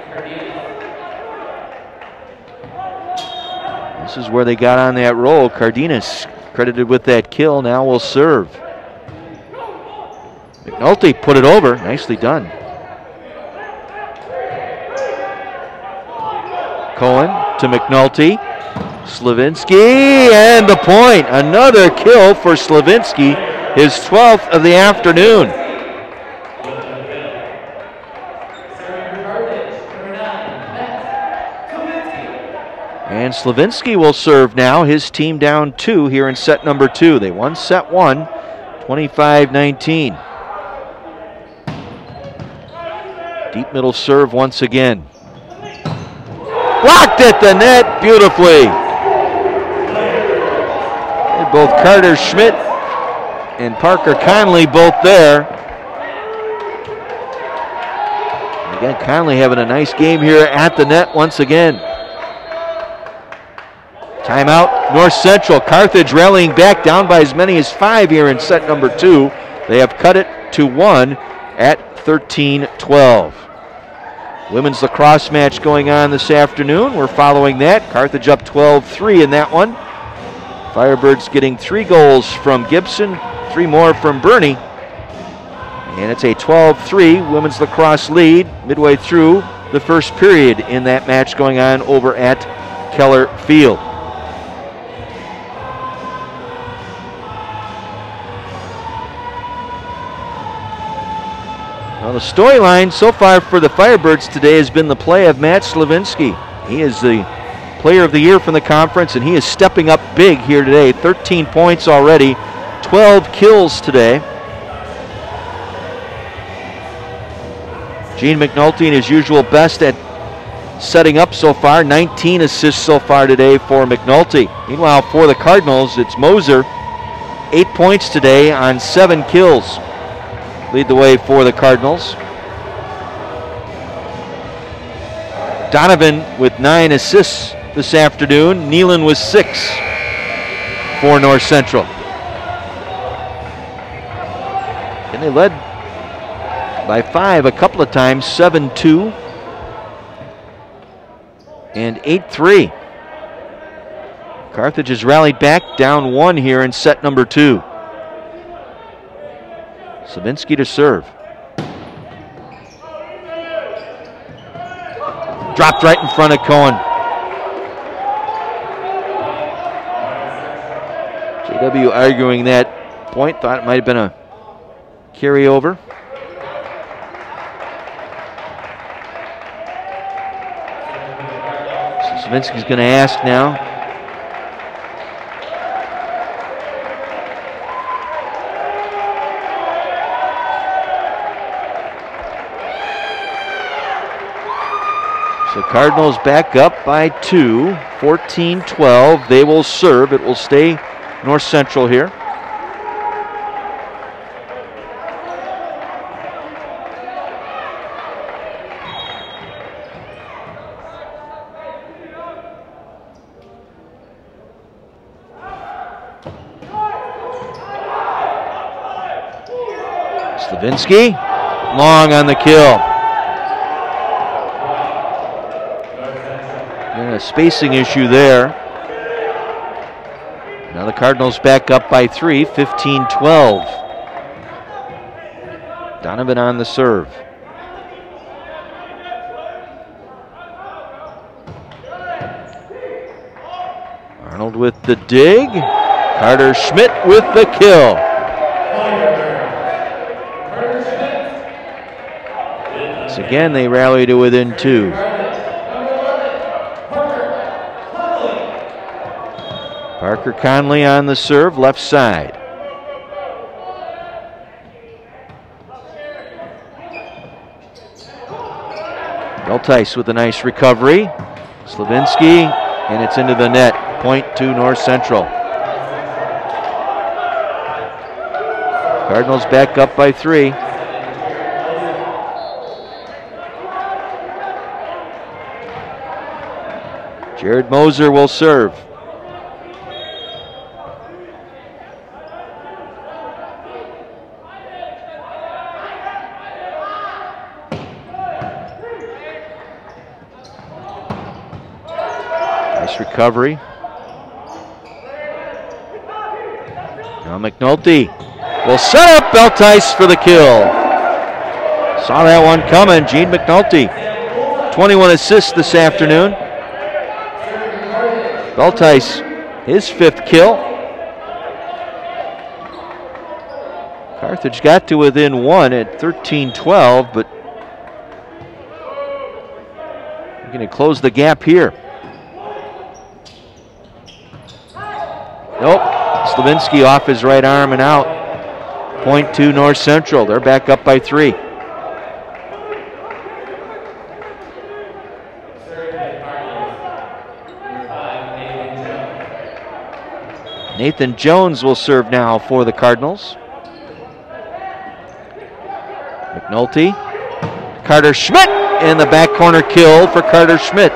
This is where they got on that roll. Cardenas credited with that kill, now will serve. McNulty put it over, nicely done. Cohen to McNulty. Slavinsky, and the point. Another kill for Slavinsky, his twelfth of the afternoon. And Slavinsky will serve now. His team down two here in set number two. They won set one, twenty-five nineteen. Deep middle serve once again. Blocked at the net beautifully. And both Carter Schmidt and Parker Conley both there. And again, Conley having a nice game here at the net once again. Timeout, North Central. Carthage rallying back, down by as many as five here in set number two. They have cut it to one at thirteen twelve. Women's lacrosse match going on this afternoon. We're following that. Carthage up twelve three in that one. Firebirds getting three goals from Gibson, three more from Bernie. And it's a twelve three women's lacrosse lead midway through the first period in that match going on over at Keller Field. Well, the storyline so far for the Firebirds today has been the play of Matt Slavinsky. He is the player of the year from the conference, and he is stepping up big here today. thirteen points already, twelve kills today. Gene McNulty in his usual best at setting up so far, nineteen assists so far today for McNulty. Meanwhile, for the Cardinals, it's Moser, eight points today on seven kills. Lead the way for the Cardinals. Donovan with nine assists this afternoon. Nealon with six for North Central. And they led by five a couple of times, seven two and eight three. Carthage has rallied back, down one here in set number two. Slavinsky to serve. Dropped right in front of Cohen. J W arguing that point, thought it might have been a carryover. So Slavinsky's going to ask now. So Cardinals back up by two, fourteen twelve. They will serve. It will stay North Central here. Slavinsky, long on the kill. And a spacing issue there. Now the Cardinals back up by three, fifteen twelve. Donovan on the serve. Arnold with the dig. Carter Schmidt with the kill. Once again, they rally to within two. Parker Conley on the serve, left side. Beltice with a nice recovery. Slavinsky, and it's into the net. Point to North Central. Cardinals back up by three. Jared Moser will serve. Nice recovery. Now McNulty will set up Beltice for the kill. Saw that one coming. Gene McNulty, twenty-one assists this afternoon. Beltice, his fifth kill. Carthage got to within one at thirteen twelve, but we're going to close the gap here. Nope, Slavinsky off his right arm and out. Point to North Central. They're back up by three. Nathan Jones will serve now for the Cardinals. McNulty. Carter Schmidt in the back corner kill for Carter Schmidt.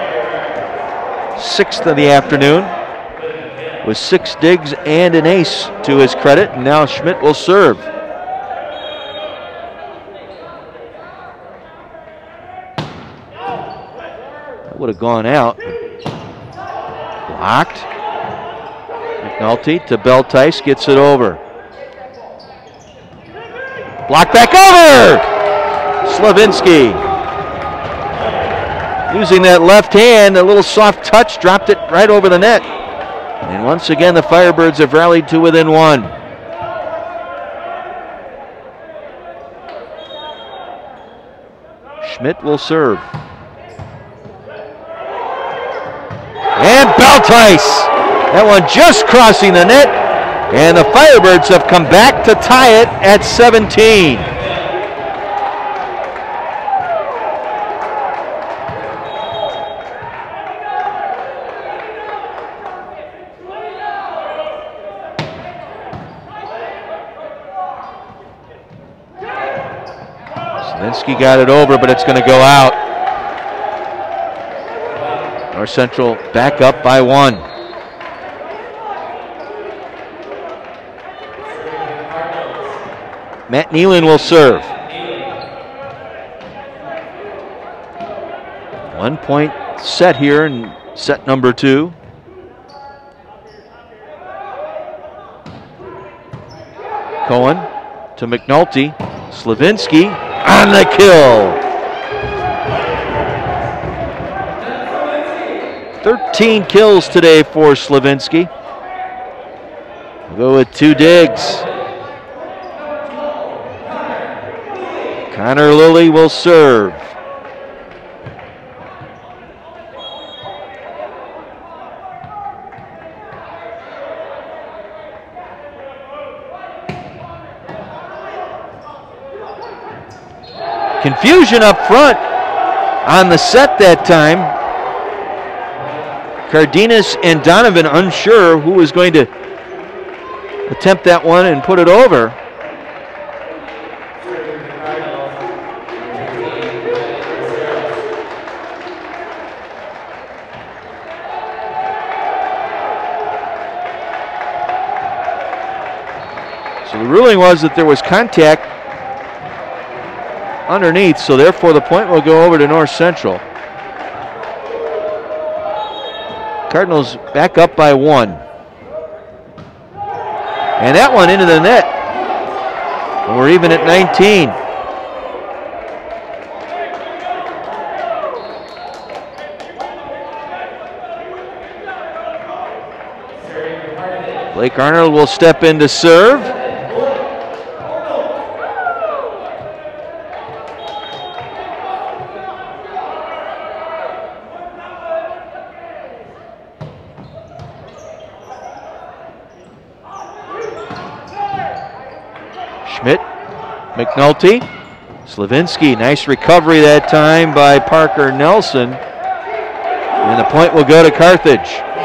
Sixth of the afternoon with six digs and an ace to his credit. And now Schmidt will serve. That would have gone out. Blocked. McNulty to Beltice, gets it over. Block back over! Slavinsky. Using that left hand, a little soft touch, dropped it right over the net. And once again, the Firebirds have rallied to within one. Schmidt will serve. And Beltice! That one just crossing the net, and the Firebirds have come back to tie it at seventeen. Slavinsky got it over, but it's going to go out. North Central back up by one. Matt Nealon will serve. One point set here in set number two. Cohen to McNulty. Slavinsky on the kill. thirteen kills today for Slavinsky. We'll go with two digs. Connor Lilly will serve. Confusion up front on the set that time. Cardenas and Donovan unsure who was going to attempt that one and put it over. So the ruling was that there was contact underneath, so therefore the point will go over to North Central. Cardinals back up by one. And that one into the net. And we're even at nineteen. Blake Arnold will step in to serve. Schmidt, McNulty, Slavinsky, nice recovery that time by Parker Nelson. And the point will go to Carthage.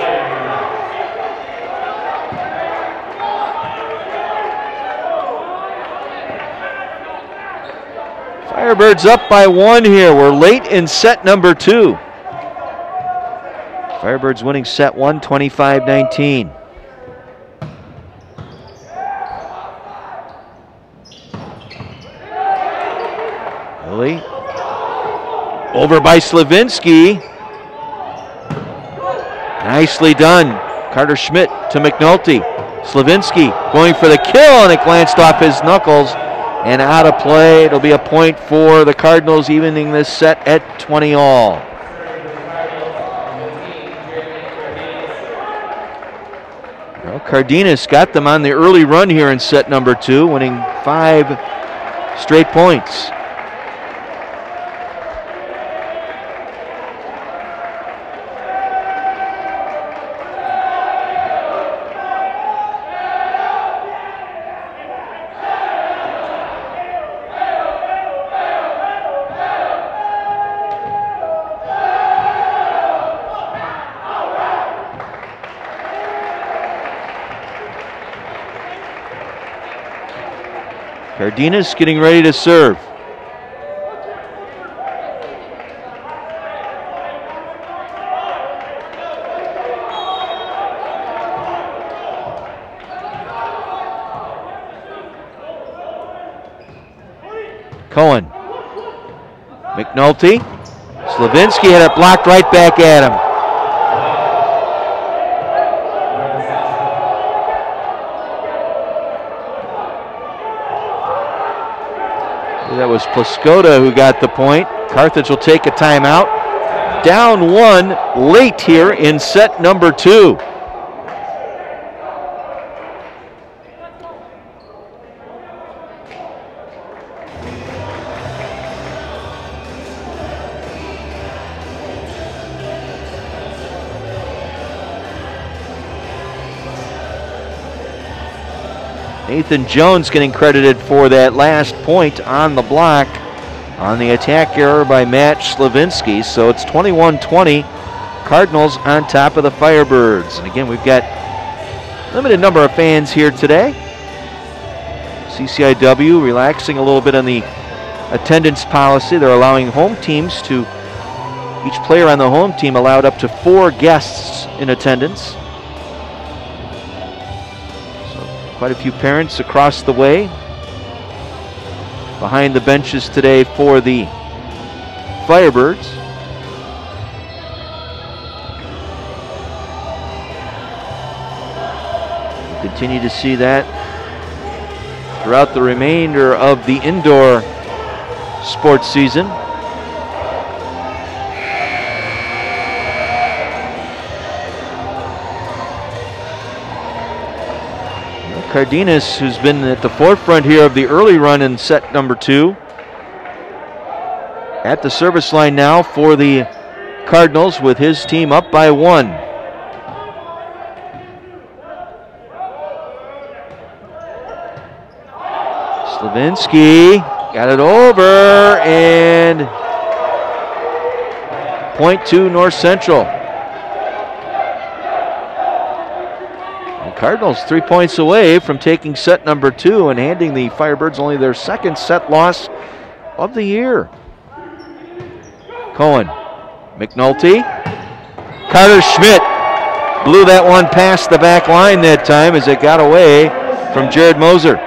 Firebirds up by one here. We're late in set number two. Firebirds winning set one, twenty-five nineteen. Over by Slavinsky. Nicely done. Carter Schmidt to McNulty. Slavinsky going for the kill, and it glanced off his knuckles and out of play. It'll be a point for the Cardinals, evening this set at twenty all. Well, Cardenas got them on the early run here in set number two, winning five straight points. Cardenas getting ready to serve. Cohen. McNulty. Slavinsky had it blocked right back at him. That was Plaskota who got the point. Carthage will take a timeout. Down one late here in set number two. Nathan Jones getting credited for that last point on the block on the attack error by Matt Slavinsky. So it's twenty-one twenty. Cardinals on top of the Firebirds. And again, we've got limited number of fans here today. C C I W relaxing a little bit on the attendance policy. They're allowing home teams to, each player on the home team allowed up to four guests in attendance. Quite a few parents across the way behind the benches today for the Firebirds. We'll continue to see that throughout the remainder of the indoor sports season. Cardenas, who's been at the forefront here of the early run in set number two, at the service line now for the Cardinals with his team up by one. Slavinsky got it over, and point to North Central. The Cardinals three points away from taking set number two and handing the Firebirds only their second set loss of the year. Cohen, McNulty, Carter Schmidt blew that one past the back line that time as it got away from Jared Moser.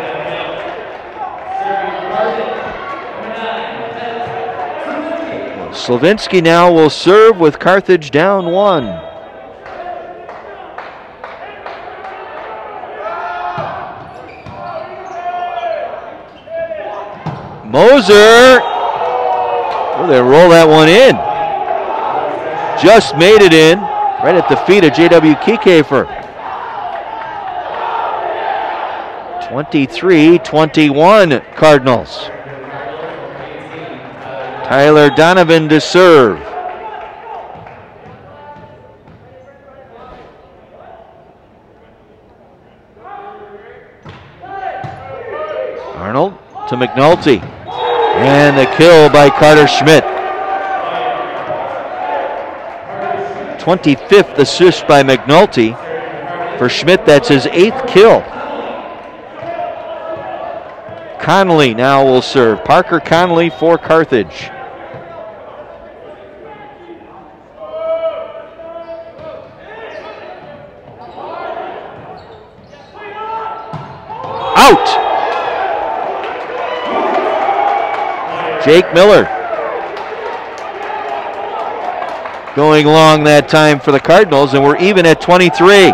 Slavinsky now will serve with Carthage down one. Moser, oh, they roll that one in. Just made it in, right at the feet of J W Kiekefer. twenty-three twenty-one Cardinals. Tyler Donovan to serve. Arnold to McNulty. And the kill by Carter Schmidt. twenty-fifth assist by McNulty. For Schmidt, that's his eighth kill. Connolly now will serve. Parker Connolly for Carthage. Out! Jake Miller going long that time for the Cardinals, and we're even at twenty-three.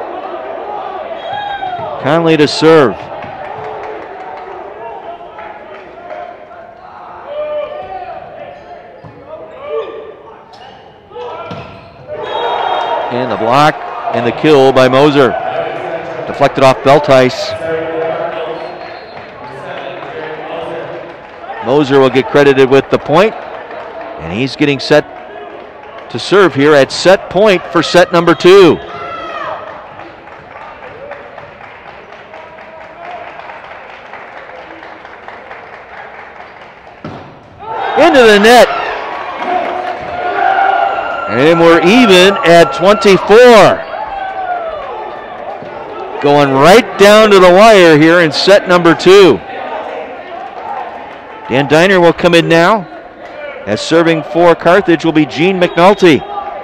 Conley to serve. And the block and the kill by Moser. Deflected off Beltice. Moser will get credited with the point, and he's getting set to serve here at set point for set number two. Into the net. And we're even at twenty-four. Going right down to the wire here in set number two. Dan Diner will come in now, as serving for Carthage will be Gene McNulty.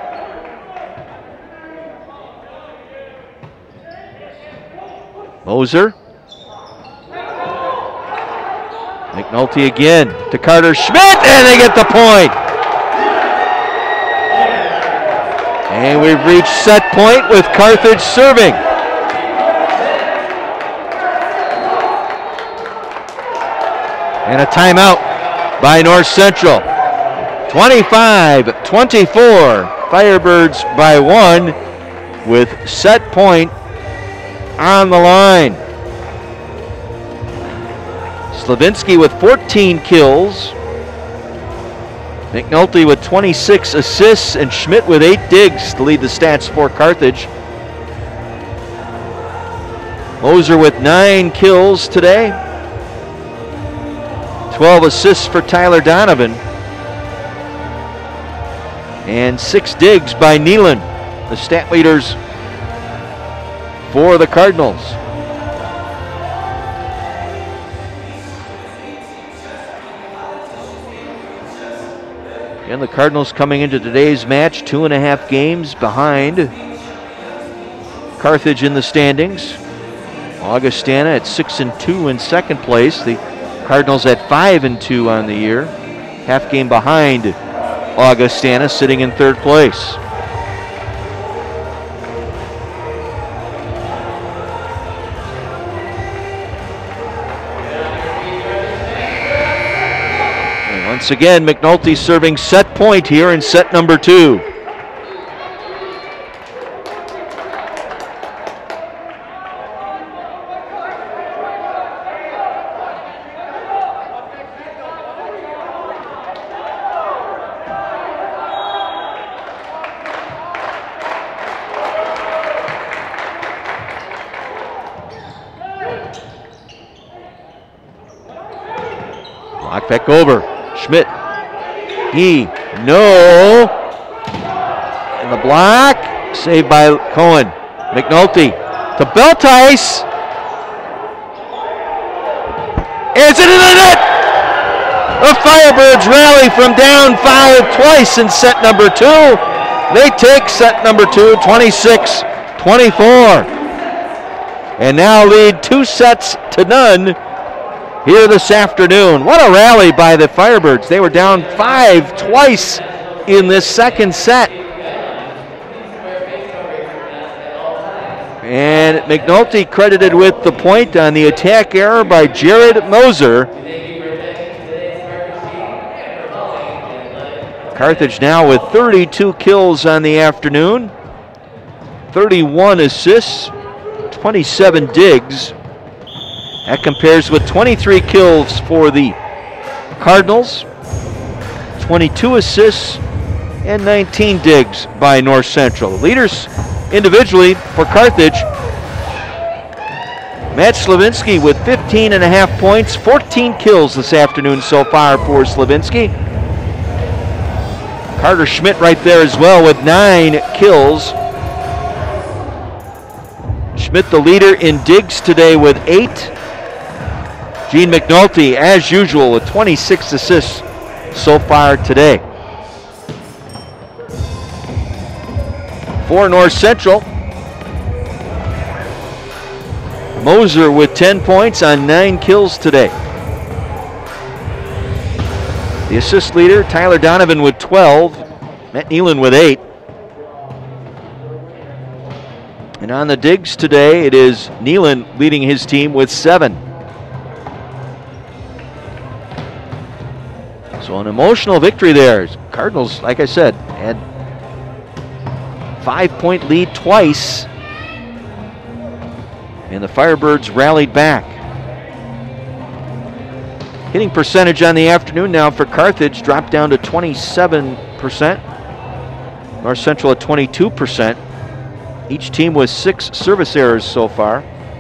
Moser. McNulty again to Carter Schmidt, and they get the point. And we've reached set point with Carthage serving. And a timeout by North Central. twenty-five twenty-four, Firebirds by one with set point on the line. Slavinsky with fourteen kills. McNulty with twenty-six assists and Schmidt with eight digs to lead the stats for Carthage. Moser with nine kills today. twelve assists for Tyler Donovan. And six digs by Nealon, the stat leaders for the Cardinals. And the Cardinals coming into today's match two and a half games behind Carthage in the standings. Augustana at six and two in second place. The Cardinals at five and two on the year. Half game behind Augustana, sitting in third place. Once again, McNulty serving set point here in set number two. Block back over. Schmidt, he No. And the block, saved by Cohen. McNulty to Beltice. Is it in the net? The Firebirds rally from down five twice in set number two. They take set number two, twenty-six twenty-four. And now lead two sets to none here this afternoon. What a rally by the Firebirds. They were down five twice in this second set. And McNulty credited with the point on the attack error by Jared Moser. Carthage now with thirty-two kills on the afternoon, thirty-one assists, twenty-seven digs. That compares with twenty-three kills for the Cardinals, twenty-two assists, and nineteen digs by North Central. The leaders individually for Carthage, Matt Slavinsky with fifteen and a half points, fourteen kills this afternoon so far for Slavinsky. Carter Schmidt right there as well with nine kills. Schmidt the leader in digs today with eight. Gene McNulty, as usual, with twenty-six assists so far today. For North Central, Moser with ten points on nine kills today. The assist leader, Tyler Donovan with twelve, Matt Nealon with eight. And on the digs today, it is Nealon leading his team with seven. So an emotional victory there. Cardinals, like I said, had five-point lead twice, and the Firebirds rallied back. Hitting percentage on the afternoon now for Carthage dropped down to twenty-seven percent. North Central at twenty-two percent. Each team with six service errors so far.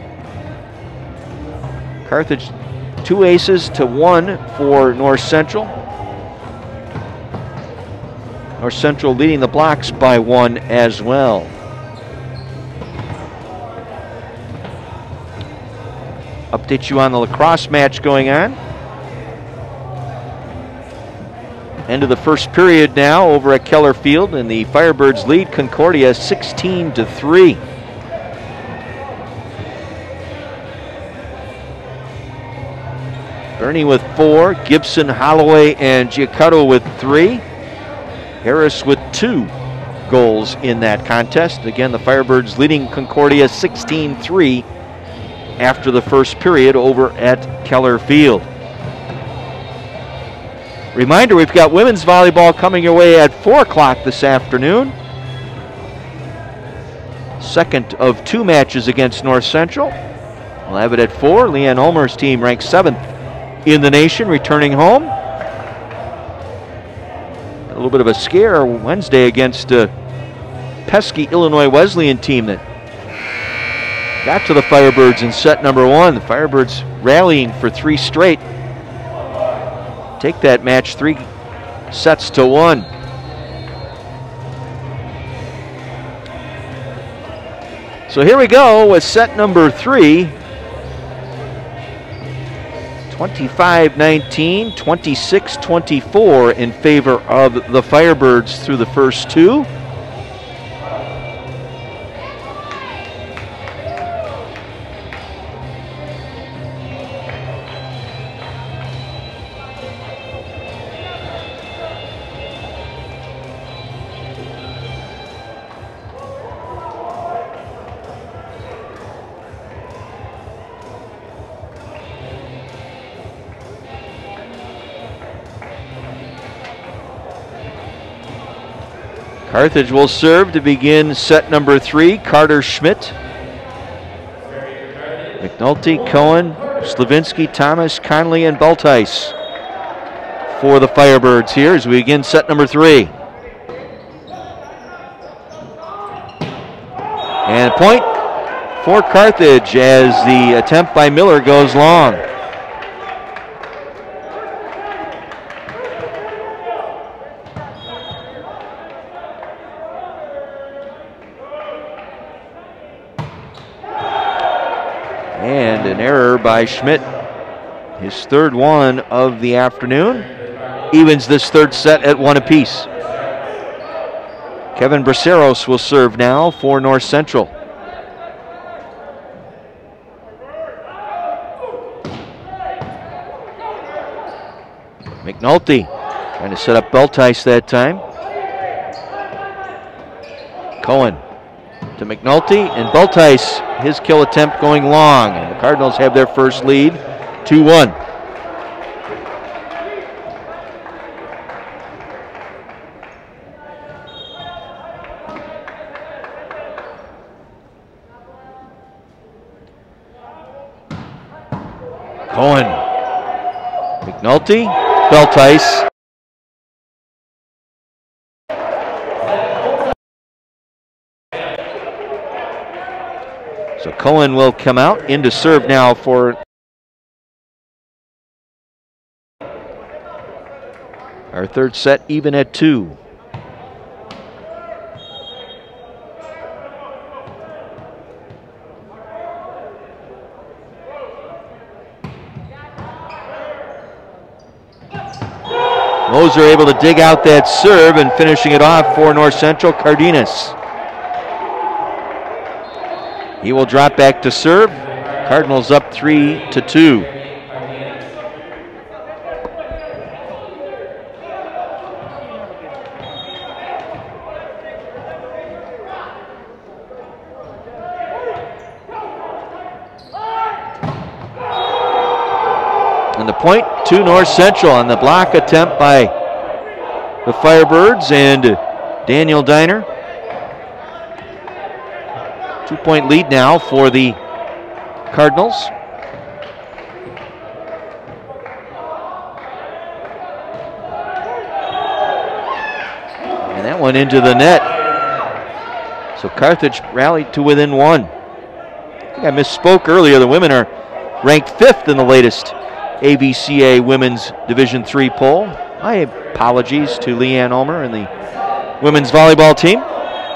Carthage two aces to one for North Central. North Central leading the blocks by one as well. Update you on the lacrosse match going on. End of the first period now over at Keller Field, and the Firebirds lead Concordia sixteen to three. Bernie with four, Gibson, Holloway, and Giaccotto with three. Harris with two goals in that contest. Again, the Firebirds leading Concordia sixteen three after the first period over at Keller Field. Reminder, we've got women's volleyball coming your way at four o'clock this afternoon. Second of two matches against North Central. We'll have it at four. Leanne Ulmer's team ranked seventh in the nation, returning home. A little bit of a scare Wednesday against a pesky Illinois Wesleyan team that got to the Firebirds in set number one. The Firebirds rallying for three straight. Take that match three sets to one. So here we go with set number three. twenty-five nineteen, twenty-six twenty-four in favor of the Firebirds through the first two. Carthage will serve to begin set number three. Carter Schmidt, McNulty, Cohen, Slavinsky, Thomas, Conley, and Beltice for the Firebirds here as we begin set number three. And a point for Carthage as the attempt by Miller goes long. And an error by Schmidt. His third one of the afternoon. Evens this third set at one apiece. Kevin Braceros will serve now for North Central. McNulty trying to set up Beltice that time. Cohen to McNulty, and Beltice, his kill attempt going long. And the Cardinals have their first lead, two one. Cohen, McNulty, Beltice. So Cohen will come out into serve now for our third set, even at two. Moser able to dig out that serve and finishing it off for North Central, Cardenas. He will drop back to serve. Cardinals up three to two. And the point to North Central on the block attempt by the Firebirds and Daniel Diner. Two-point lead now for the Cardinals. And that one into the net. So Carthage rallied to within one. I think I misspoke earlier. The women are ranked fifth in the latest A V C A Women's Division three poll. My apologies to Leanne Ulmer and the women's volleyball team.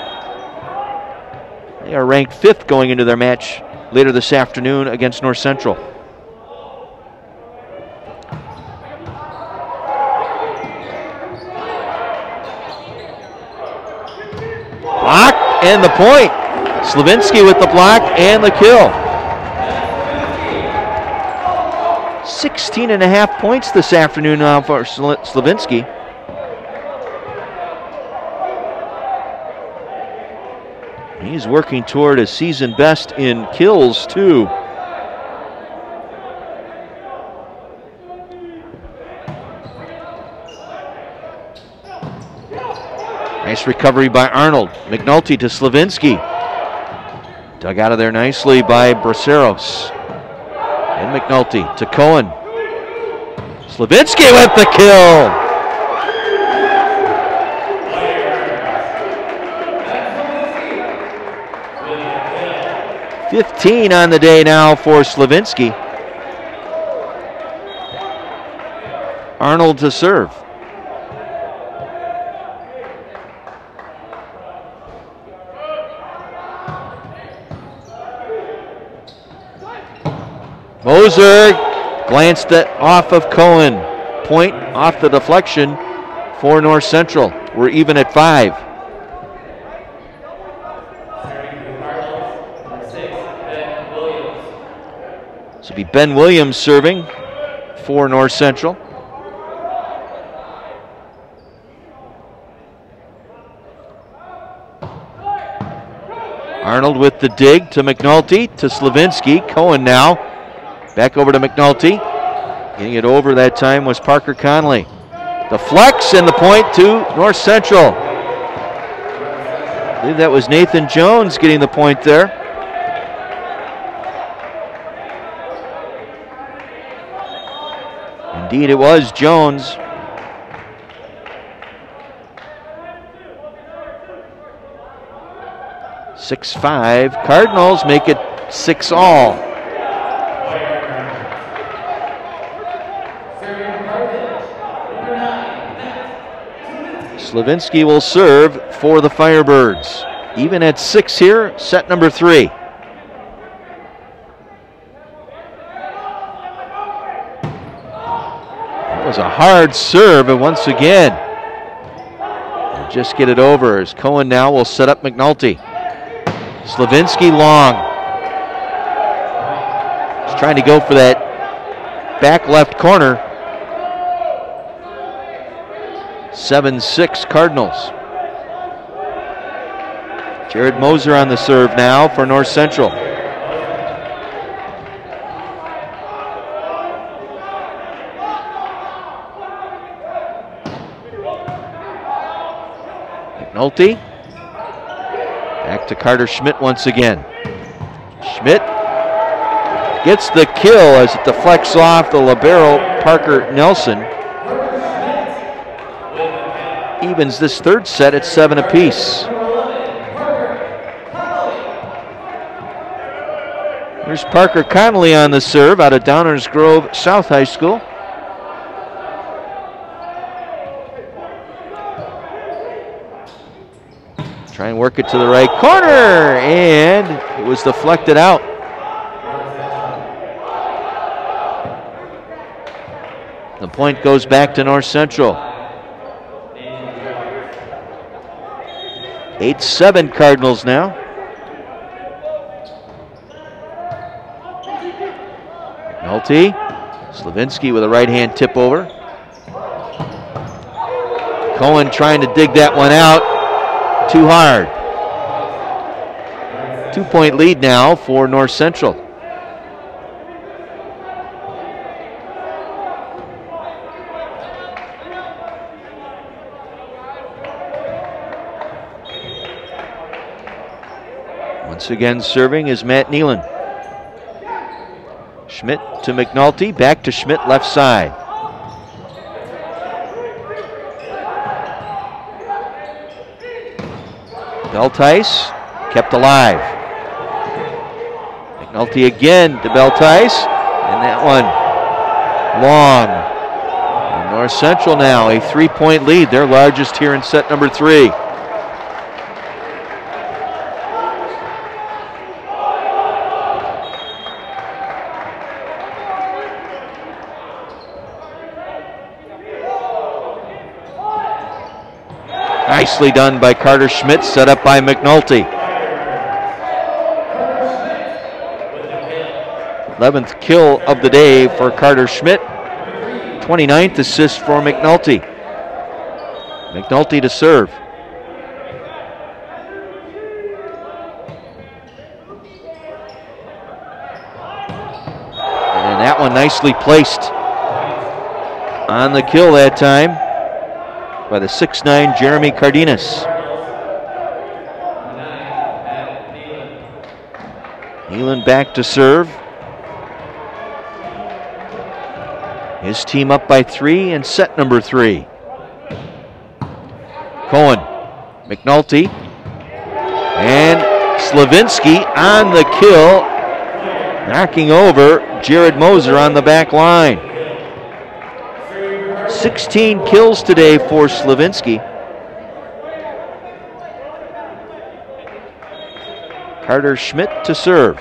They are ranked fifth going into their match later this afternoon against North Central. Block and the point. Slavinsky with the block and the kill. sixteen and a half points this afternoon now for Slavinsky. He's working toward a season best in kills, too. Nice recovery by Arnold. McNulty to Slavinsky. Dug out of there nicely by Braceros. And McNulty to Cohen. Slavinsky with the kill. fifteen on the day now for Slavinsky. Arnold to serve. Moser glanced it off of Cohen. Point off the deflection for North Central. We're even at five. So it'll be Ben Williams serving for North Central. Arnold with the dig to McNulty, to Slavinsky. Cohen now, back over to McNulty. Getting it over that time was Parker Conley. The flex and the point to North Central. I believe that was Nathan Jones getting the point there. Indeed, it was Jones. six five. Cardinals make it six all. Slavinsky will serve for the Firebirds. Even at six here, set number three. was a hard serve, and once again, they'll just get it over as Cohen now will set up McNulty. Slavinsky long. He's trying to go for that back left corner. seven six Cardinals. Jared Moser on the serve now for North Central. McNulty. Back to Carter Schmidt once again. Schmidt gets the kill as it deflects off the libero Parker Nelson. Evens this third set at seven apiece. Here's Parker Connolly on the serve out of Downers Grove South High School. Try and work it to the right corner, and it was deflected out. The point goes back to North Central. eight seven Cardinals now. McNulty. Slavinsky with a right-hand tip over. Cohen trying to dig that one out. Too hard. Two-point lead now for North Central. Once again serving is Matt Nealon. Schmidt to McNulty, back to Schmidt left side. Beltice kept alive. McNulty again to Beltice, and that one long. And North Central now a three-point lead, their largest here in set number three. Nicely done by Carter Schmidt, set up by McNulty. eleventh kill of the day for Carter Schmidt. twenty-ninth assist for McNulty. McNulty to serve. And that one nicely placed on the kill that time by the six nine Jeremy Cardenas. Nealon back to serve. His team up by three in set number three. Cohen, McNulty, and Slavinsky on the kill, knocking over Jared Moser on the back line. sixteen kills today for Slavinsky. Carter Schmidt to serve.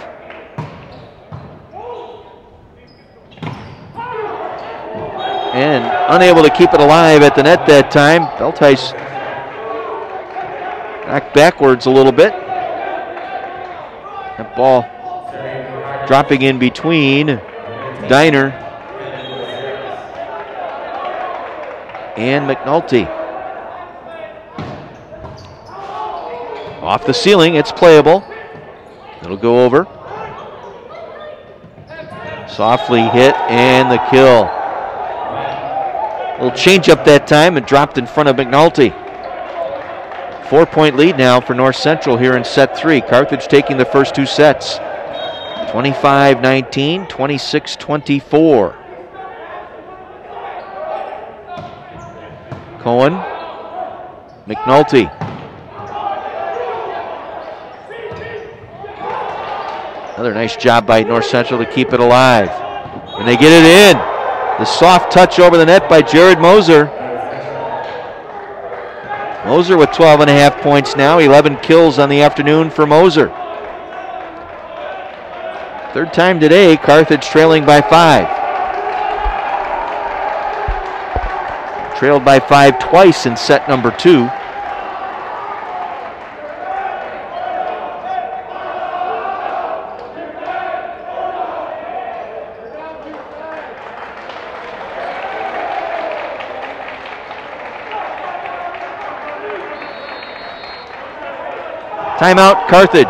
And unable to keep it alive at the net that time. Beltice knocked backwards a little bit. That ball dropping in between Diner and McNulty. Off the ceiling, it's playable. It'll go over. Softly hit and the kill. A little change up that time and dropped in front of McNulty. Four-point lead now for North Central here in set three. Carthage taking the first two sets. twenty-five nineteen, twenty-six twenty-four. Cohen, McNulty. Another nice job by North Central to keep it alive. And they get it in. The soft touch over the net by Jared Moser. Moser with twelve and a half points now, eleven kills on the afternoon for Moser. Third time today, Carthage trailing by five. trailed by five twice in set number two. Timeout, Carthage.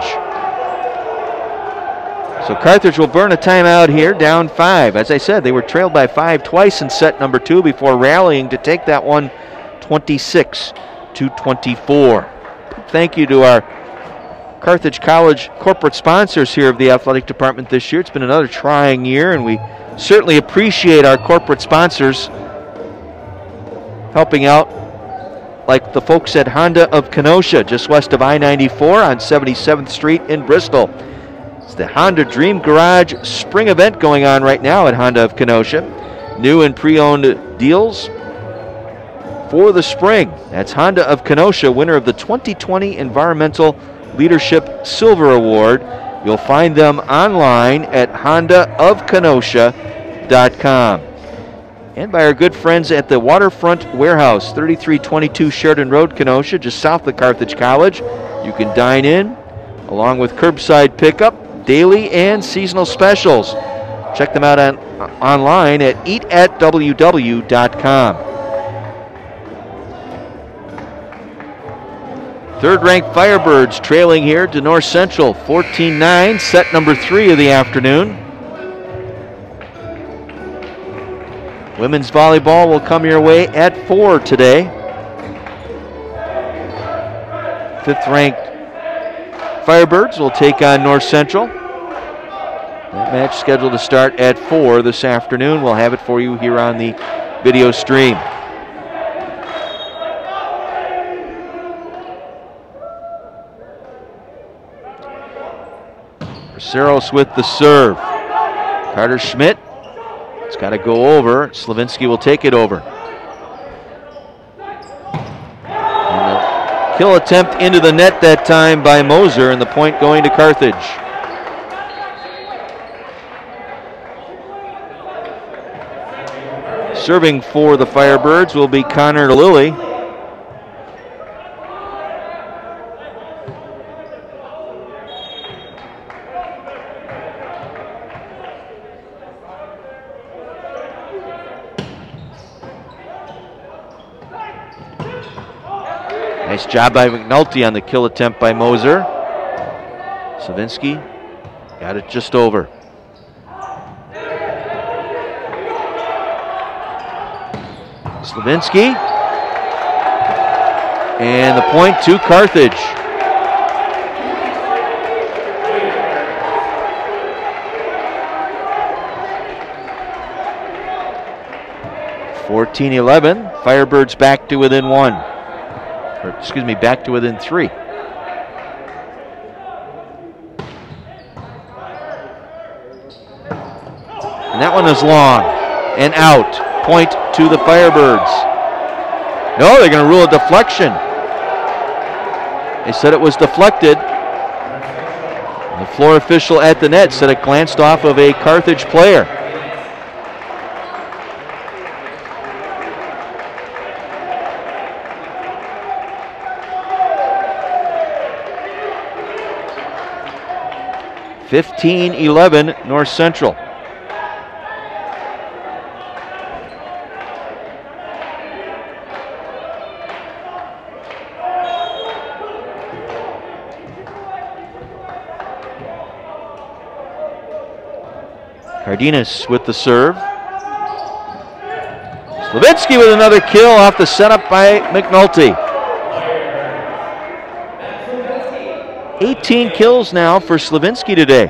So Carthage will burn a timeout here, down five. As I said, they were trailed by five twice in set number two before rallying to take that one twenty-six to twenty-four. Thank you to our Carthage College corporate sponsors here of the athletic department this year. It's been another trying year, and we certainly appreciate our corporate sponsors helping out, like the folks at Honda of Kenosha, just west of I ninety-four on seventy-seventh Street in Bristol. It's the Honda Dream Garage Spring event going on right now at Honda of Kenosha. New and pre-owned deals for the spring. That's Honda of Kenosha, winner of the twenty twenty Environmental Leadership Silver Award. You'll find them online at honda of kenosha dot com. And by our good friends at the Waterfront Warehouse, thirty-three twenty-two Sheridan Road, Kenosha, just south of Carthage College. You can dine in, along with curbside pickup, daily and seasonal specials. Check them out on, online at eat at w w dot com. Third-ranked Firebirds trailing here to North Central, fourteen nine, set number three of the afternoon. Women's volleyball will come your way at four today. Fifth-ranked Firebirds will take on North Central. That match scheduled to start at four this afternoon. We'll have it for you here on the video stream. Braceros with the serve. Carter Schmidt. It's got to go over. Slavinsky will take it over. And the kill attempt into the net that time by Moser, and the point going to Carthage. Serving for the Firebirds will be Connor Lilly. Nice job by McNulty on the kill attempt by Moser. Slavinsky got it just over. Slavinsky. And the point to Carthage. fourteen eleven. Firebirds back to within one. Or, excuse me, back to within three. And that one is long and out. Point to the Firebirds. No, they're going to rule a deflection. They said it was deflected. The floor official at the net said it glanced off of a Carthage player. fifteen eleven North Central. Cardenas with the serve. Slavinsky with another kill off the setup by McNulty. eighteen kills now for Slavinsky today.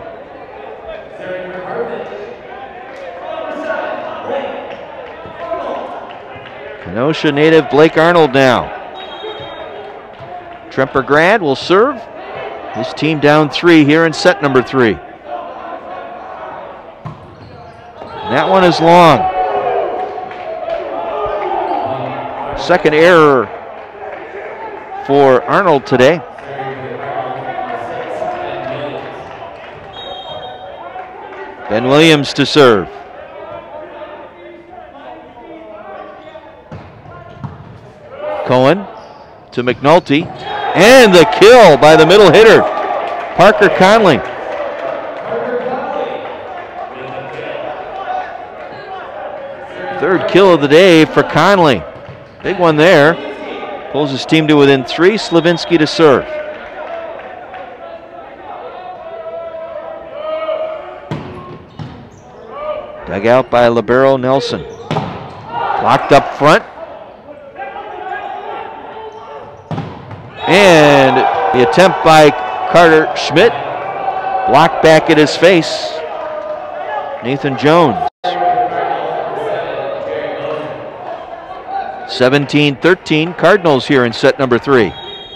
Kenosha native Blake Arnold now. Tremper Grad will serve. His team down three here in set number three. And that one is long. Second error for Arnold today. Ben Williams to serve. Cohen to McNulty, and the kill by the middle hitter, Parker Conley. Third kill of the day for Conley. Big one there. Pulls his team to within three. Slavinsky to serve. Dug out by libero Nelson. Blocked up front. And the attempt by Carter Schmidt. Blocked back at his face. Nathan Jones. seventeen thirteen, Cardinals here in set number three.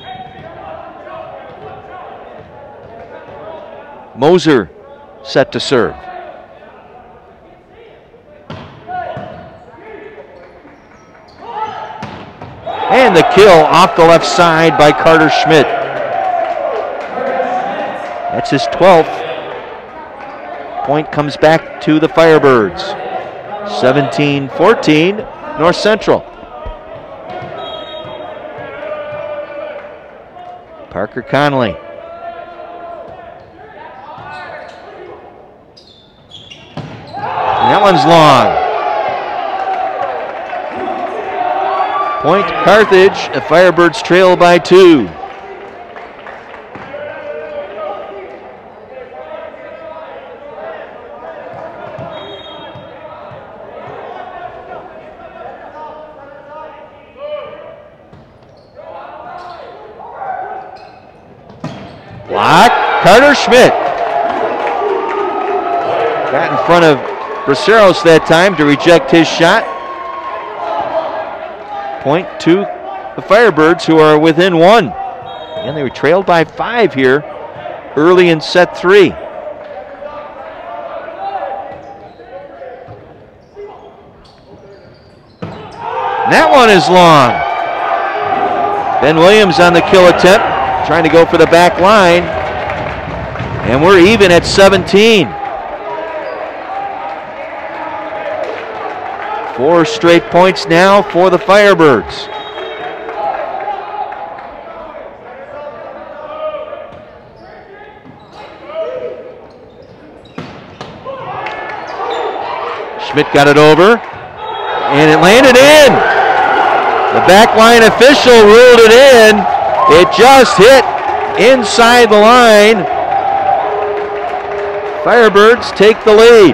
Moser set to serve. And the kill off the left side by Carter Schmidt. That's his twelfth. Point comes back to the Firebirds. seventeen fourteen, North Central. Parker Conley. And that one's long. Point Carthage. The Firebirds trail by two. Block, Carter Schmidt. Got in front of Braceros that time to reject his shot. Point to the Firebirds, who are within one. And they were trailed by five here early in set three. And that one is long. Ben Williams on the kill attempt, trying to go for the back line. And we're even at seventeen. Four straight points now for the Firebirds. Schmidt got it over, and it landed in. The back line official ruled it in. It just hit inside the line. Firebirds take the lead.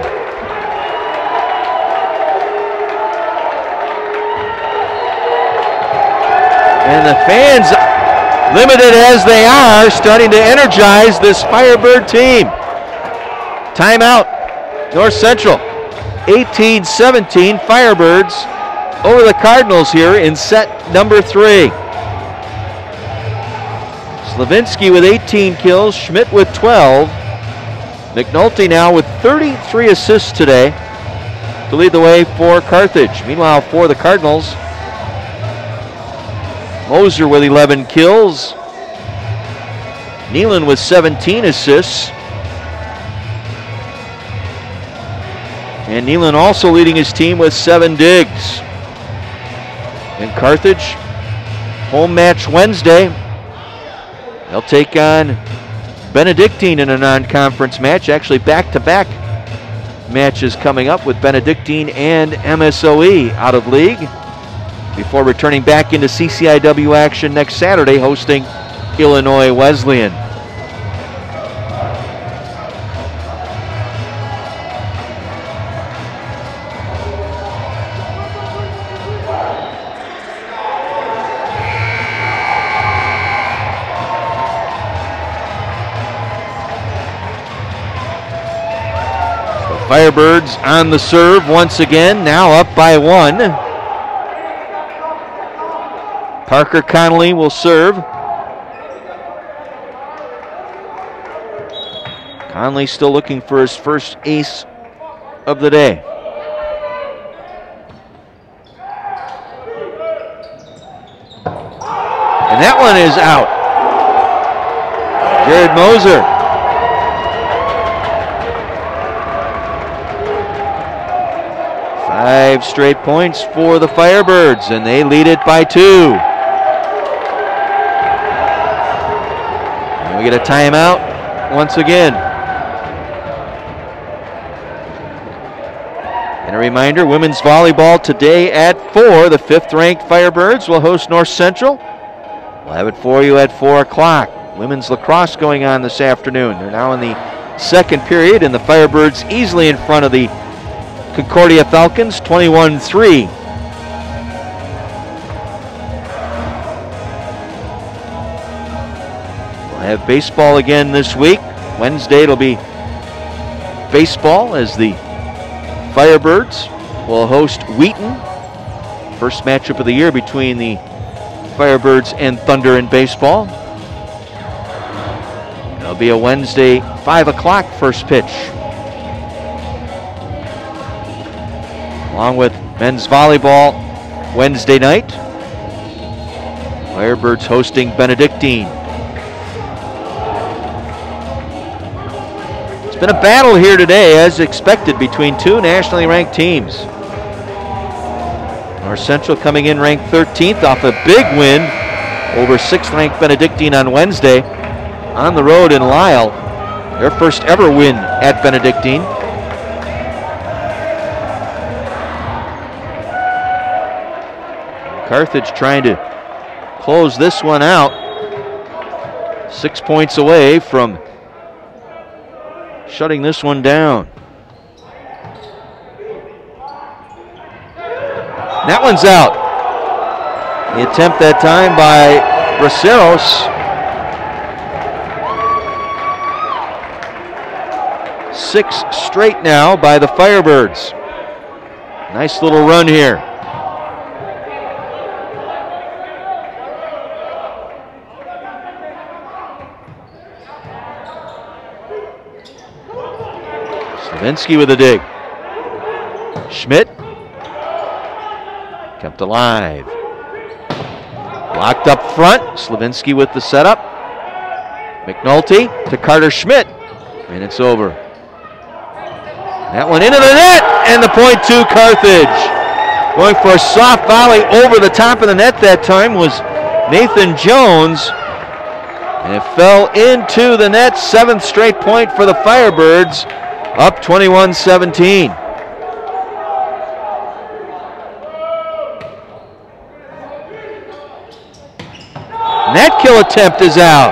And the fans, limited as they are, starting to energize this Firebird team. Timeout, North Central. eighteen seventeen, Firebirds over the Cardinals here in set number three. Slavinsky with eighteen kills, Schmidt with twelve. McNulty now with thirty-three assists today to lead the way for Carthage. Meanwhile, for the Cardinals, Moser with eleven kills. Nealon with seventeen assists. And Nealon also leading his team with seven digs. And Carthage, home match Wednesday. They'll take on Benedictine in a non-conference match. Actually, back-to-back matches coming up with Benedictine and M S O E out of league, before returning back into C C I W action next Saturday, hosting Illinois Wesleyan. So Firebirds on the serve once again, now up by one. Parker Connolly will serve. Conley still looking for his first ace of the day. And that one is out. Jared Moser. Five straight points for the Firebirds, and they lead it by two. And we get a timeout once again. And a reminder, women's volleyball today at four. The fifth-ranked Firebirds will host North Central. We'll have it for you at four o'clock. Women's lacrosse going on this afternoon. They're now in the second period, and the Firebirds easily in front of the Concordia Falcons, twenty-one three. We'll have baseball again this week. Wednesday it'll be baseball as the Firebirds will host Wheaton. First matchup of the year between the Firebirds and Thunder in baseball. It'll be a Wednesday five o'clock first pitch. Along with men's volleyball Wednesday night. Firebirds hosting Benedictine. It's been a battle here today, as expected, between two nationally ranked teams. North Central coming in ranked thirteenth off a big win over sixth-ranked Benedictine on Wednesday on the road in Lisle. Their first ever win at Benedictine. Carthage trying to close this one out. Six points away from shutting this one down. That one's out. The attempt that time by Braceros. Six straight now by the Firebirds. Nice little run here. Slavinsky with a dig. Schmidt kept alive. Blocked up front. Slavinsky with the setup. McNulty to Carter Schmidt. And it's over. That one into the net. And the point to Carthage. Going for a soft volley over the top of the net that time was Nathan Jones. And it fell into the net. Seventh straight point for the Firebirds. Up twenty-one seventeen. Net kill attempt is out.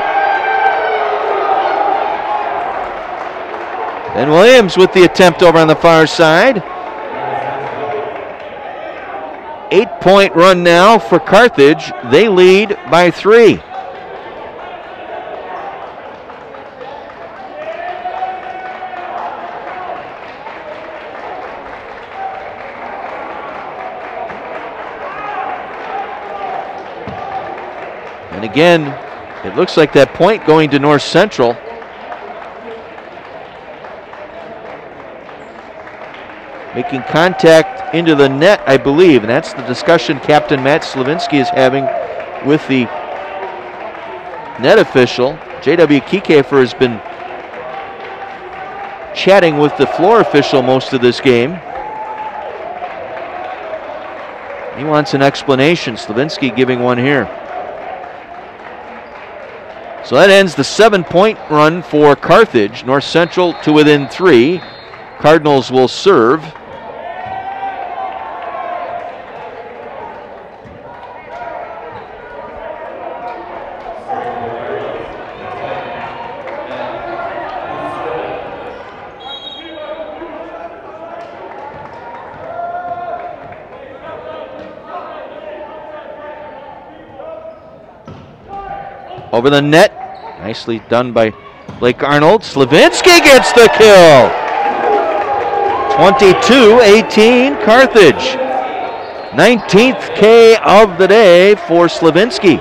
And Williams with the attempt over on the far side. Eight-point run now for Carthage. They lead by three. And again, it looks like that point going to North Central. Making contact into the net, I believe, and that's the discussion Captain Matt Slavinsky is having with the net official. J W Kiekefer has been chatting with the floor official most of this game. He wants an explanation. Slavinsky giving one here. So that ends the seven-point run for Carthage. North Central to within three. Cardinals will serve. Over the net. Nicely done by Blake Arnold. Slavinsky gets the kill. twenty-two eighteen Carthage. nineteenth K of the day for Slavinsky.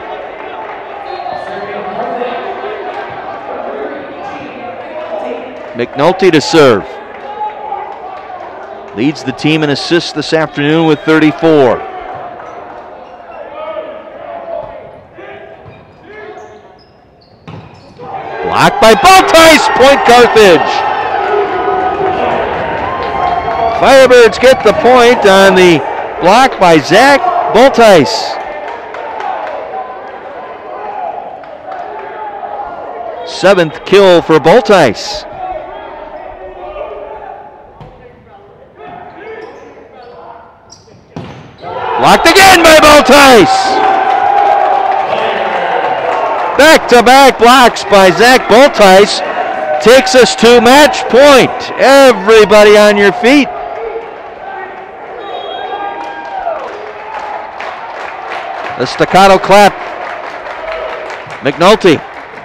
McNulty to serve. Leads the team in assists this afternoon with thirty-four. Blocked by Baltice, point Carthage. Firebirds get the point on the block by Zach Baltice. seventh kill for Volleyball. Blocked again by Volleyball. Back-to-back blocks by Zach Volleyball takes us to match point. Everybody on your feet. The staccato clap. McNulty.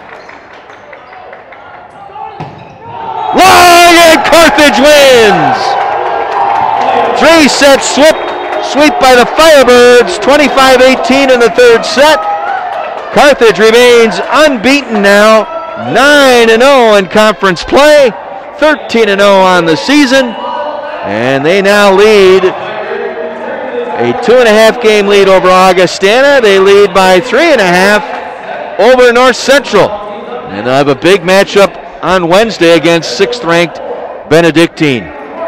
Long, and Carthage wins. Three-set sweep, sweep by the Firebirds, twenty-five eighteen in the third set. Carthage remains unbeaten now, nine and oh in conference play, thirteen and oh on the season, and they now lead a two and a half game lead over Augustana. They lead by three and a half over North Central. And they'll have a big matchup on Wednesday against sixth ranked Benedictine.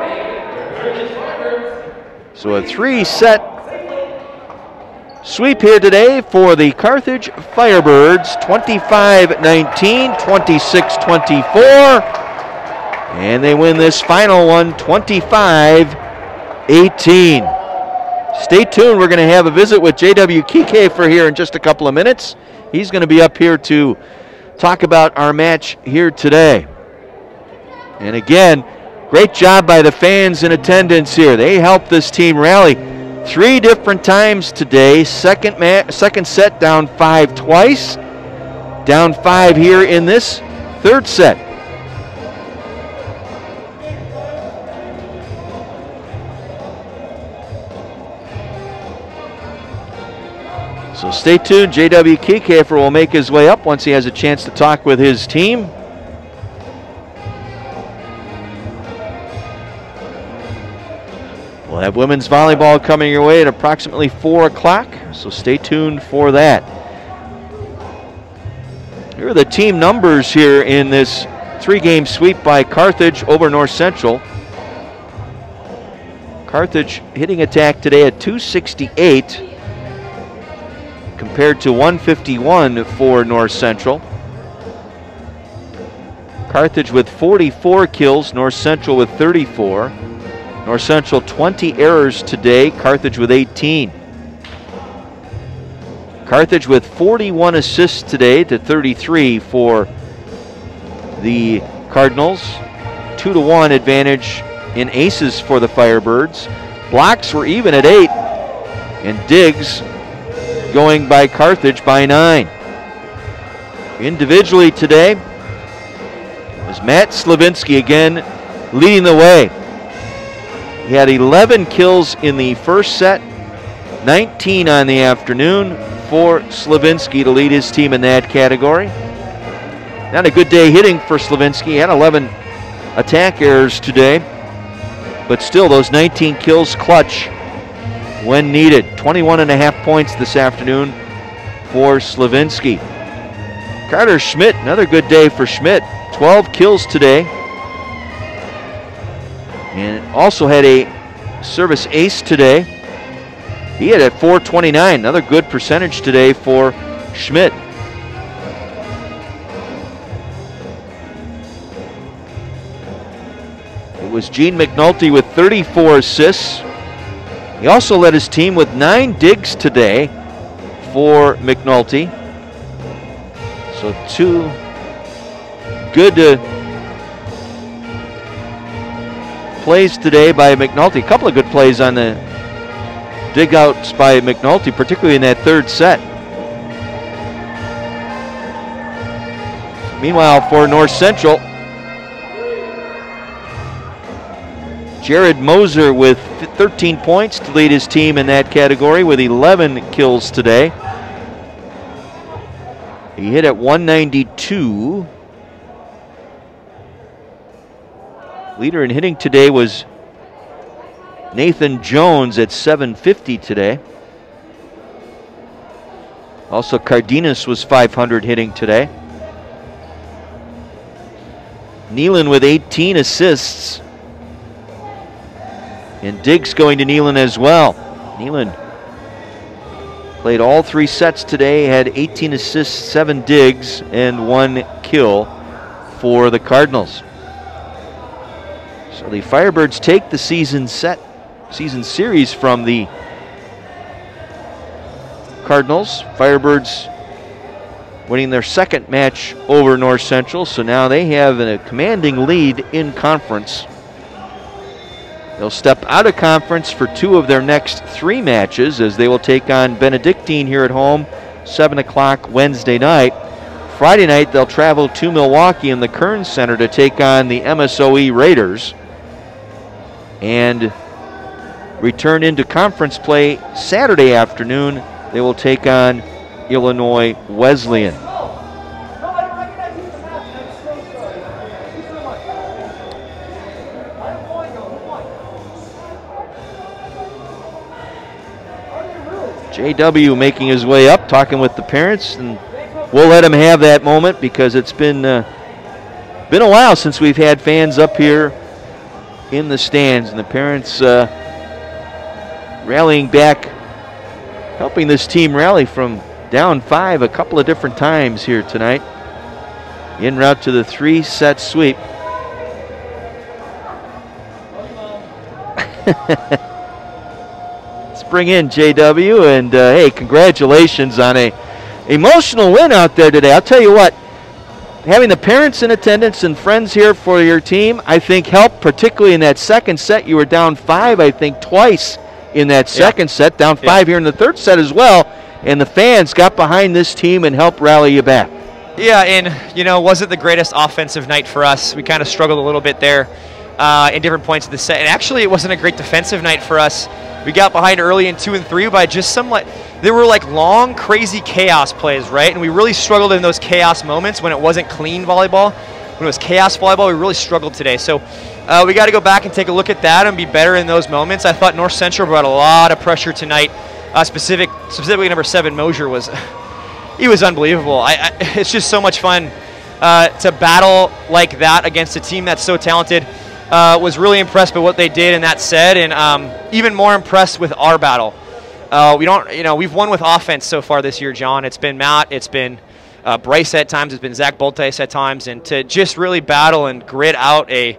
So a three set sweep here today for the Carthage Firebirds, twenty-five nineteen, twenty-six twenty-four. And they win this final one, twenty-five eighteen. Stay tuned. We're going to have a visit with J W Kike for here in just a couple of minutes. He's going to be up here to talk about our match here today. And again, great job by the fans in attendance here. They helped this team rally three different times today. Second, ma second set down five twice. Down five here in this third set. So stay tuned. J W Kiekefer will make his way up once he has a chance to talk with his team. We'll have women's volleyball coming your way at approximately four o'clock, so stay tuned for that. Here are the team numbers here in this three-game sweep by Carthage over North Central. Carthage hitting attack today at two sixty-eight. Compared to one fifty-one for North Central. Carthage with forty-four kills, North Central with thirty-four. North Central twenty errors today, Carthage with eighteen. Carthage with forty-one assists today to thirty-three for the Cardinals. Two to one advantage in aces for the Firebirds. Blocks were even at eight, and digs going by Carthage by nine. Individually today was Matt Slavinsky again leading the way. He had eleven kills in the first set, nineteen on the afternoon for Slavinsky to lead his team in that category. Not a good day hitting for Slavinsky. He had eleven attack errors today, but still those nineteen kills clutch when needed. twenty-one and a half points this afternoon for Slavinsky. Carter Schmidt, another good day for Schmidt. twelve kills today. And also had a service ace today. He had at four twenty-nine, another good percentage today for Schmidt. It was Gene McNulty with thirty-four assists. He also led his team with nine digs today for McNulty. So two good uh, plays today by McNulty. A couple of good plays on the dig outs by McNulty, particularly in that third set. Meanwhile, for North Central, Jared Moser with thirteen points to lead his team in that category with eleven kills today. He hit at one ninety-two. Leader in hitting today was Nathan Jones at seven fifty today. Also Cardenas was five hundred hitting today. Nealon with eighteen assists. And digs going to Nealon as well. Nealon Played all three sets today, had eighteen assists, seven digs, and one kill for the Cardinals. So the Firebirds take the season set, season series from the Cardinals. Firebirds winning their second match over North Central, so now they have a commanding lead in conference. They'll step out of conference for two of their next three matches as they will take on Benedictine here at home, seven o'clock Wednesday night. Friday night they'll travel to Milwaukee in the Kern Center to take on the M S O E Raiders and return into conference play Saturday afternoon. They will take on Illinois Wesleyan. J W making his way up, talking with the parents, and we'll let him have that moment because it's been uh, been a while since we've had fans up here in the stands, and the parents uh, rallying back, helping this team rally from down five a couple of different times here tonight, en route to the three-set sweep. Bring in J W, and uh, hey, congratulations on a emotional win out there today. I'll tell you what, having the parents in attendance and friends here for your team, I think helped, particularly in that second set. You were down five, I think, twice in that second yeah. set, down five yeah. here in the third set as well, and the fans got behind this team and helped rally you back. Yeah, and, you know, wasn't the greatest offensive night for us. We kind of struggled a little bit there uh, in different points of the set, and actually it wasn't a great defensive night for us. We got behind early in two and three by just some, like, there were like long, crazy chaos plays, right? And we really struggled in those chaos moments when it wasn't clean volleyball. When it was chaos volleyball, we really struggled today. So uh, we got to go back and take a look at that and be better in those moments. I thought North Central brought a lot of pressure tonight. Uh, specific, specifically number seven, Mosier, was, he was unbelievable. I, I, it's just so much fun uh, to battle like that against a team that's so talented. Uh, was really impressed by what they did in that set, and um, even more impressed with our battle. Uh, we don't, you know, we've won with offense so far this year, John. It's been Matt, it's been uh, Bryce at times, it's been Zach Boltais at times, and to just really battle and grit out a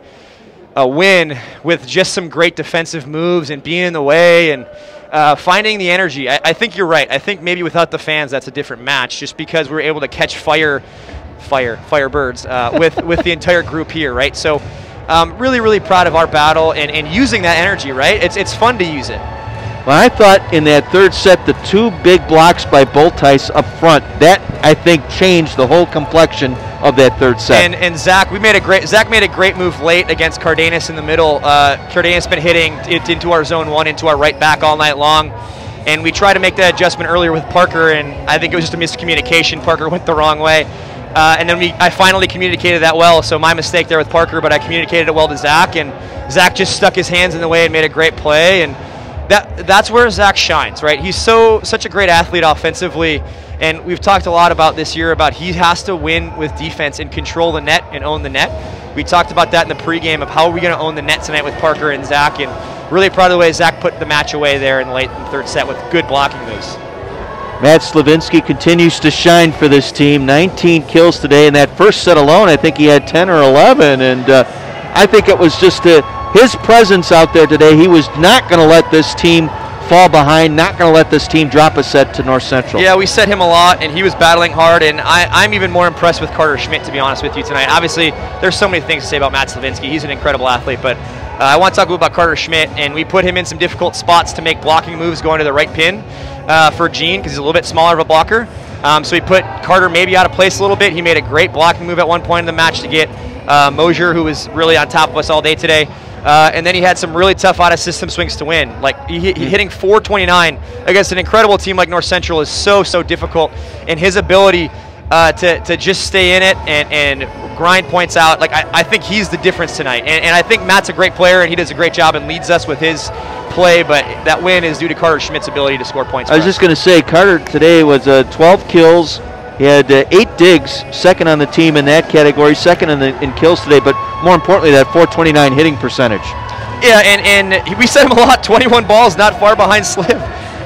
a win with just some great defensive moves and being in the way and uh, finding the energy. I, I think you're right. I think maybe without the fans, that's a different match, just because we were able to catch fire, fire, Firebirds uh, with with the entire group here, right? So. Um, really, really proud of our battle and, and using that energy, right? It's it's fun to use it. Well, I thought in that third set, the two big blocks by Boltais up front, that I think changed the whole complexion of that third set. And and Zach, we made a great Zach made a great move late against Cardenas in the middle. Uh, Cardenas been hitting it into our zone one, into our right back all night long, and we tried to make that adjustment earlier with Parker, and I think it was just a miscommunication. Parker went the wrong way. Uh, and then we, I finally communicated that well, so my mistake there with Parker, but I communicated it well to Zach, and Zach just stuck his hands in the way and made a great play, and that that's where Zach shines, right? He's so such a great athlete offensively, and we've talked a lot about this year about he has to win with defense and control the net and own the net. We talked about that in the pregame of how are we going to own the net tonight with Parker and Zach, and really proud of the way Zach put the match away there in the late in the third set with good blocking moves. Matt Slavinsky continues to shine for this team. nineteen kills today. In that first set alone, I think he had ten or eleven. And uh, I think it was just uh, his presence out there today. He was not going to let this team fall behind, not going to let this team drop a set to North Central. Yeah, we set him a lot, and he was battling hard. And I, I'm even more impressed with Carter Schmidt, to be honest with you, tonight. Obviously, there's so many things to say about Matt Slavinsky. He's an incredible athlete. But uh, I want to talk about Carter Schmidt, and we put him in some difficult spots to make blocking moves going to the right pin. Uh, for Gene, because he's a little bit smaller of a blocker. Um, so he put Carter maybe out of place a little bit. He made a great blocking move at one point in the match to get uh, Mosier, who was really on top of us all day today. Uh, and then he had some really tough out-of-system swings to win. Like, he, he hitting four twenty-nine against an incredible team like North Central is so, so difficult. And his ability uh, to, to just stay in it and, and grind points out, like, I, I think he's the difference tonight. And, and I think Matt's a great player, and he does a great job and leads us with his play, but that win is due to Carter Schmidt's ability to score points. I was just going to say, Carter today was uh, twelve kills. He had uh, eight digs, second on the team in that category, second in, the, in kills today, but more importantly, that four twenty-nine hitting percentage. Yeah, and, and we set him a lot, twenty-one balls, not far behind Sliv.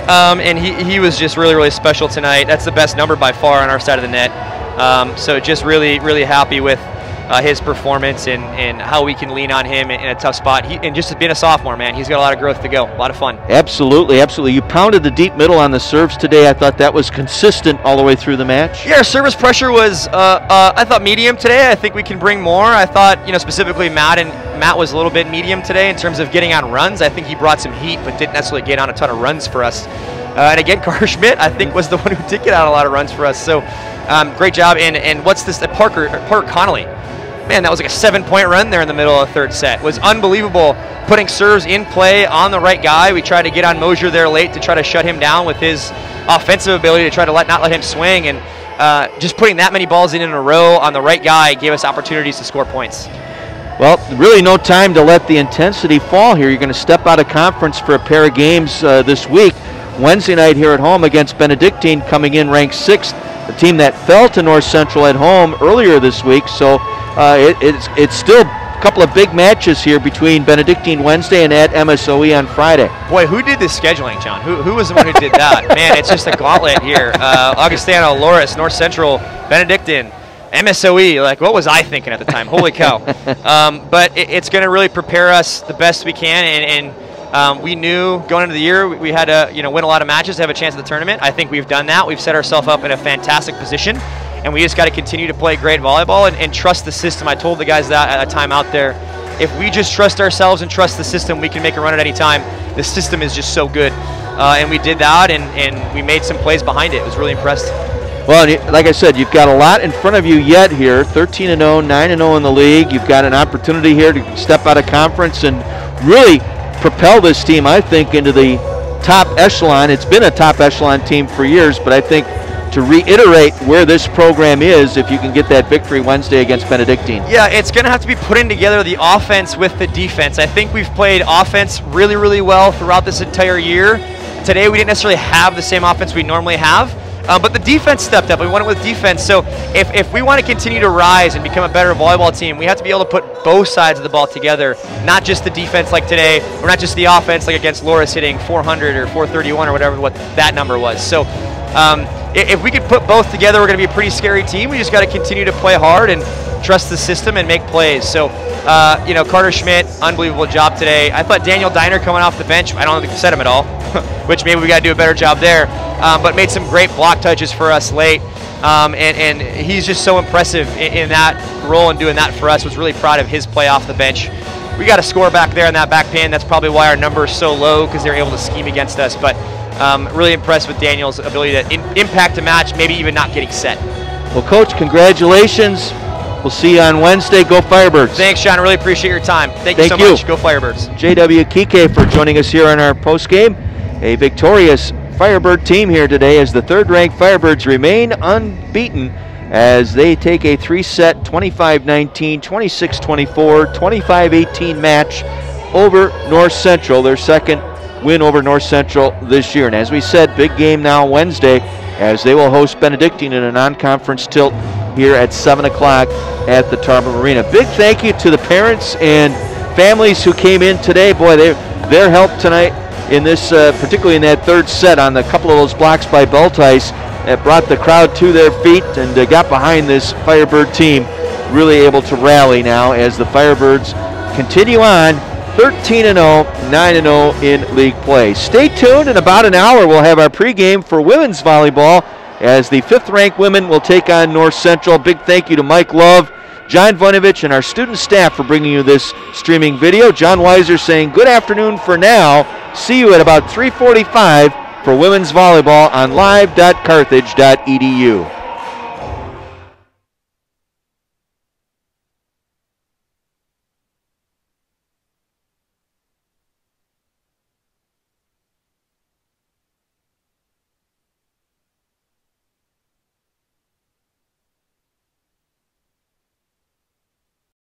um, and he, he was just really, really special tonight. That's the best number by far on our side of the net. Um, so just really, really happy with uh, his performance and, and how we can lean on him in, in a tough spot. He, and just being a sophomore, man, he's got a lot of growth to go. A lot of fun. Absolutely, absolutely. You pounded the deep middle on the serves today. I thought that was consistent all the way through the match. Yeah, our service pressure was, uh, uh, I thought medium today. I think we can bring more. I thought, you know, specifically Matt and Matt was a little bit medium today in terms of getting on runs. I think he brought some heat, but didn't necessarily get on a ton of runs for us. Uh, and again, Carter Schmidt, I think, was the one who did get on a lot of runs for us. So um, great job. And and what's this? Uh, Parker Parker Connolly. Man, that was like a seven-point run there in the middle of the third set. It was unbelievable, putting serves in play on the right guy. We tried to get on Mosier there late to try to shut him down with his offensive ability to try to let not let him swing. And uh, just putting that many balls in in a row on the right guy gave us opportunities to score points. Well, really no time to let the intensity fall here. You're going to step out of conference for a pair of games uh, this week. Wednesday night here at home against Benedictine, coming in ranked sixth, the team that fell to North Central at home earlier this week. So uh, it, it's, it's still a couple of big matches here between Benedictine Wednesday and at M S O E on Friday. Boy, who did this scheduling, John? Who, who was the one who did that? Man, it's just a gauntlet here. Uh, Augustana, Loris, North Central, Benedictine, M S O E. Like, what was I thinking at the time? Holy cow. Um, but it, it's going to really prepare us the best we can, and, and Um, we knew going into the year we had to, you know, win a lot of matches to have a chance at the tournament. I think we've done that. We've set ourselves up in a fantastic position, and we just got to continue to play great volleyball and, and trust the system. I told the guys that at a time out there, if we just trust ourselves and trust the system, we can make a run at any time. The system is just so good, uh, and we did that, and, and we made some plays behind it. It was really impressed. Well, like I said, you've got a lot in front of you yet here. thirteen and oh, nine and oh in the league. You've got an opportunity here to step out of conference and really propel this team, I think, into the top echelon. It's been a top echelon team for years, but I think to reiterate where this program is, if you can get that victory Wednesday against Benedictine. Yeah, it's going to have to be putting together the offense with the defense. I think we've played offense really, really well throughout this entire year. Today we didn't necessarily have the same offense we normally have. Uh, but the defense stepped up. We won it with defense. So if, if we want to continue to rise and become a better volleyball team, we have to be able to put both sides of the ball together, not just the defense like today, or not just the offense like against Loris hitting four hundred or four thirty-one or whatever what that number was. So um, if we could put both together, we're going to be a pretty scary team. We just got to continue to play hard and trust the system and make plays. So, uh, you know, Carter Schmidt, unbelievable job today. I thought Daniel Diner coming off the bench, I don't think we set him at all, which maybe we got to do a better job there, um, but made some great block touches for us late. Um, and, and he's just so impressive in, in that role and doing that for us. Was really proud of his play off the bench. We got a score back there in that back pin. That's probably why our number is so low, because they're able to scheme against us. But um, really impressed with Daniel's ability to in, impact a match, maybe even not getting set. Well, Coach, congratulations. We'll see you on Wednesday. Go Firebirds. Thanks, Sean. Really appreciate your time. Thank, Thank you so you. much. Go Firebirds. J W Kike for joining us here on our post game. A victorious Firebird team here today as the third-ranked Firebirds remain unbeaten as they take a three-set twenty-five nineteen, twenty-six twenty-four, twenty-five eighteen match over North Central, their second win over North Central this year. And as we said, big game now Wednesday as they will host Benedictine in a non-conference tilt here at seven o'clock at the Tarble Arena. Big thank you to the parents and families who came in today. Boy, they, their help tonight in this, uh, particularly in that third set on a couple of those blocks by Beltice, that brought the crowd to their feet and uh, got behind this Firebird team, really able to rally now as the Firebirds continue on thirteen and oh, nine and oh in league play. Stay tuned. In about an hour, we'll have our pregame for women's volleyball as the fifth-ranked women will take on North Central. Big thank you to Mike Love, John Voinovich, and our student staff for bringing you this streaming video. John Weiser saying good afternoon for now. See you at about three forty-five for women's volleyball on live dot carthage dot e d u.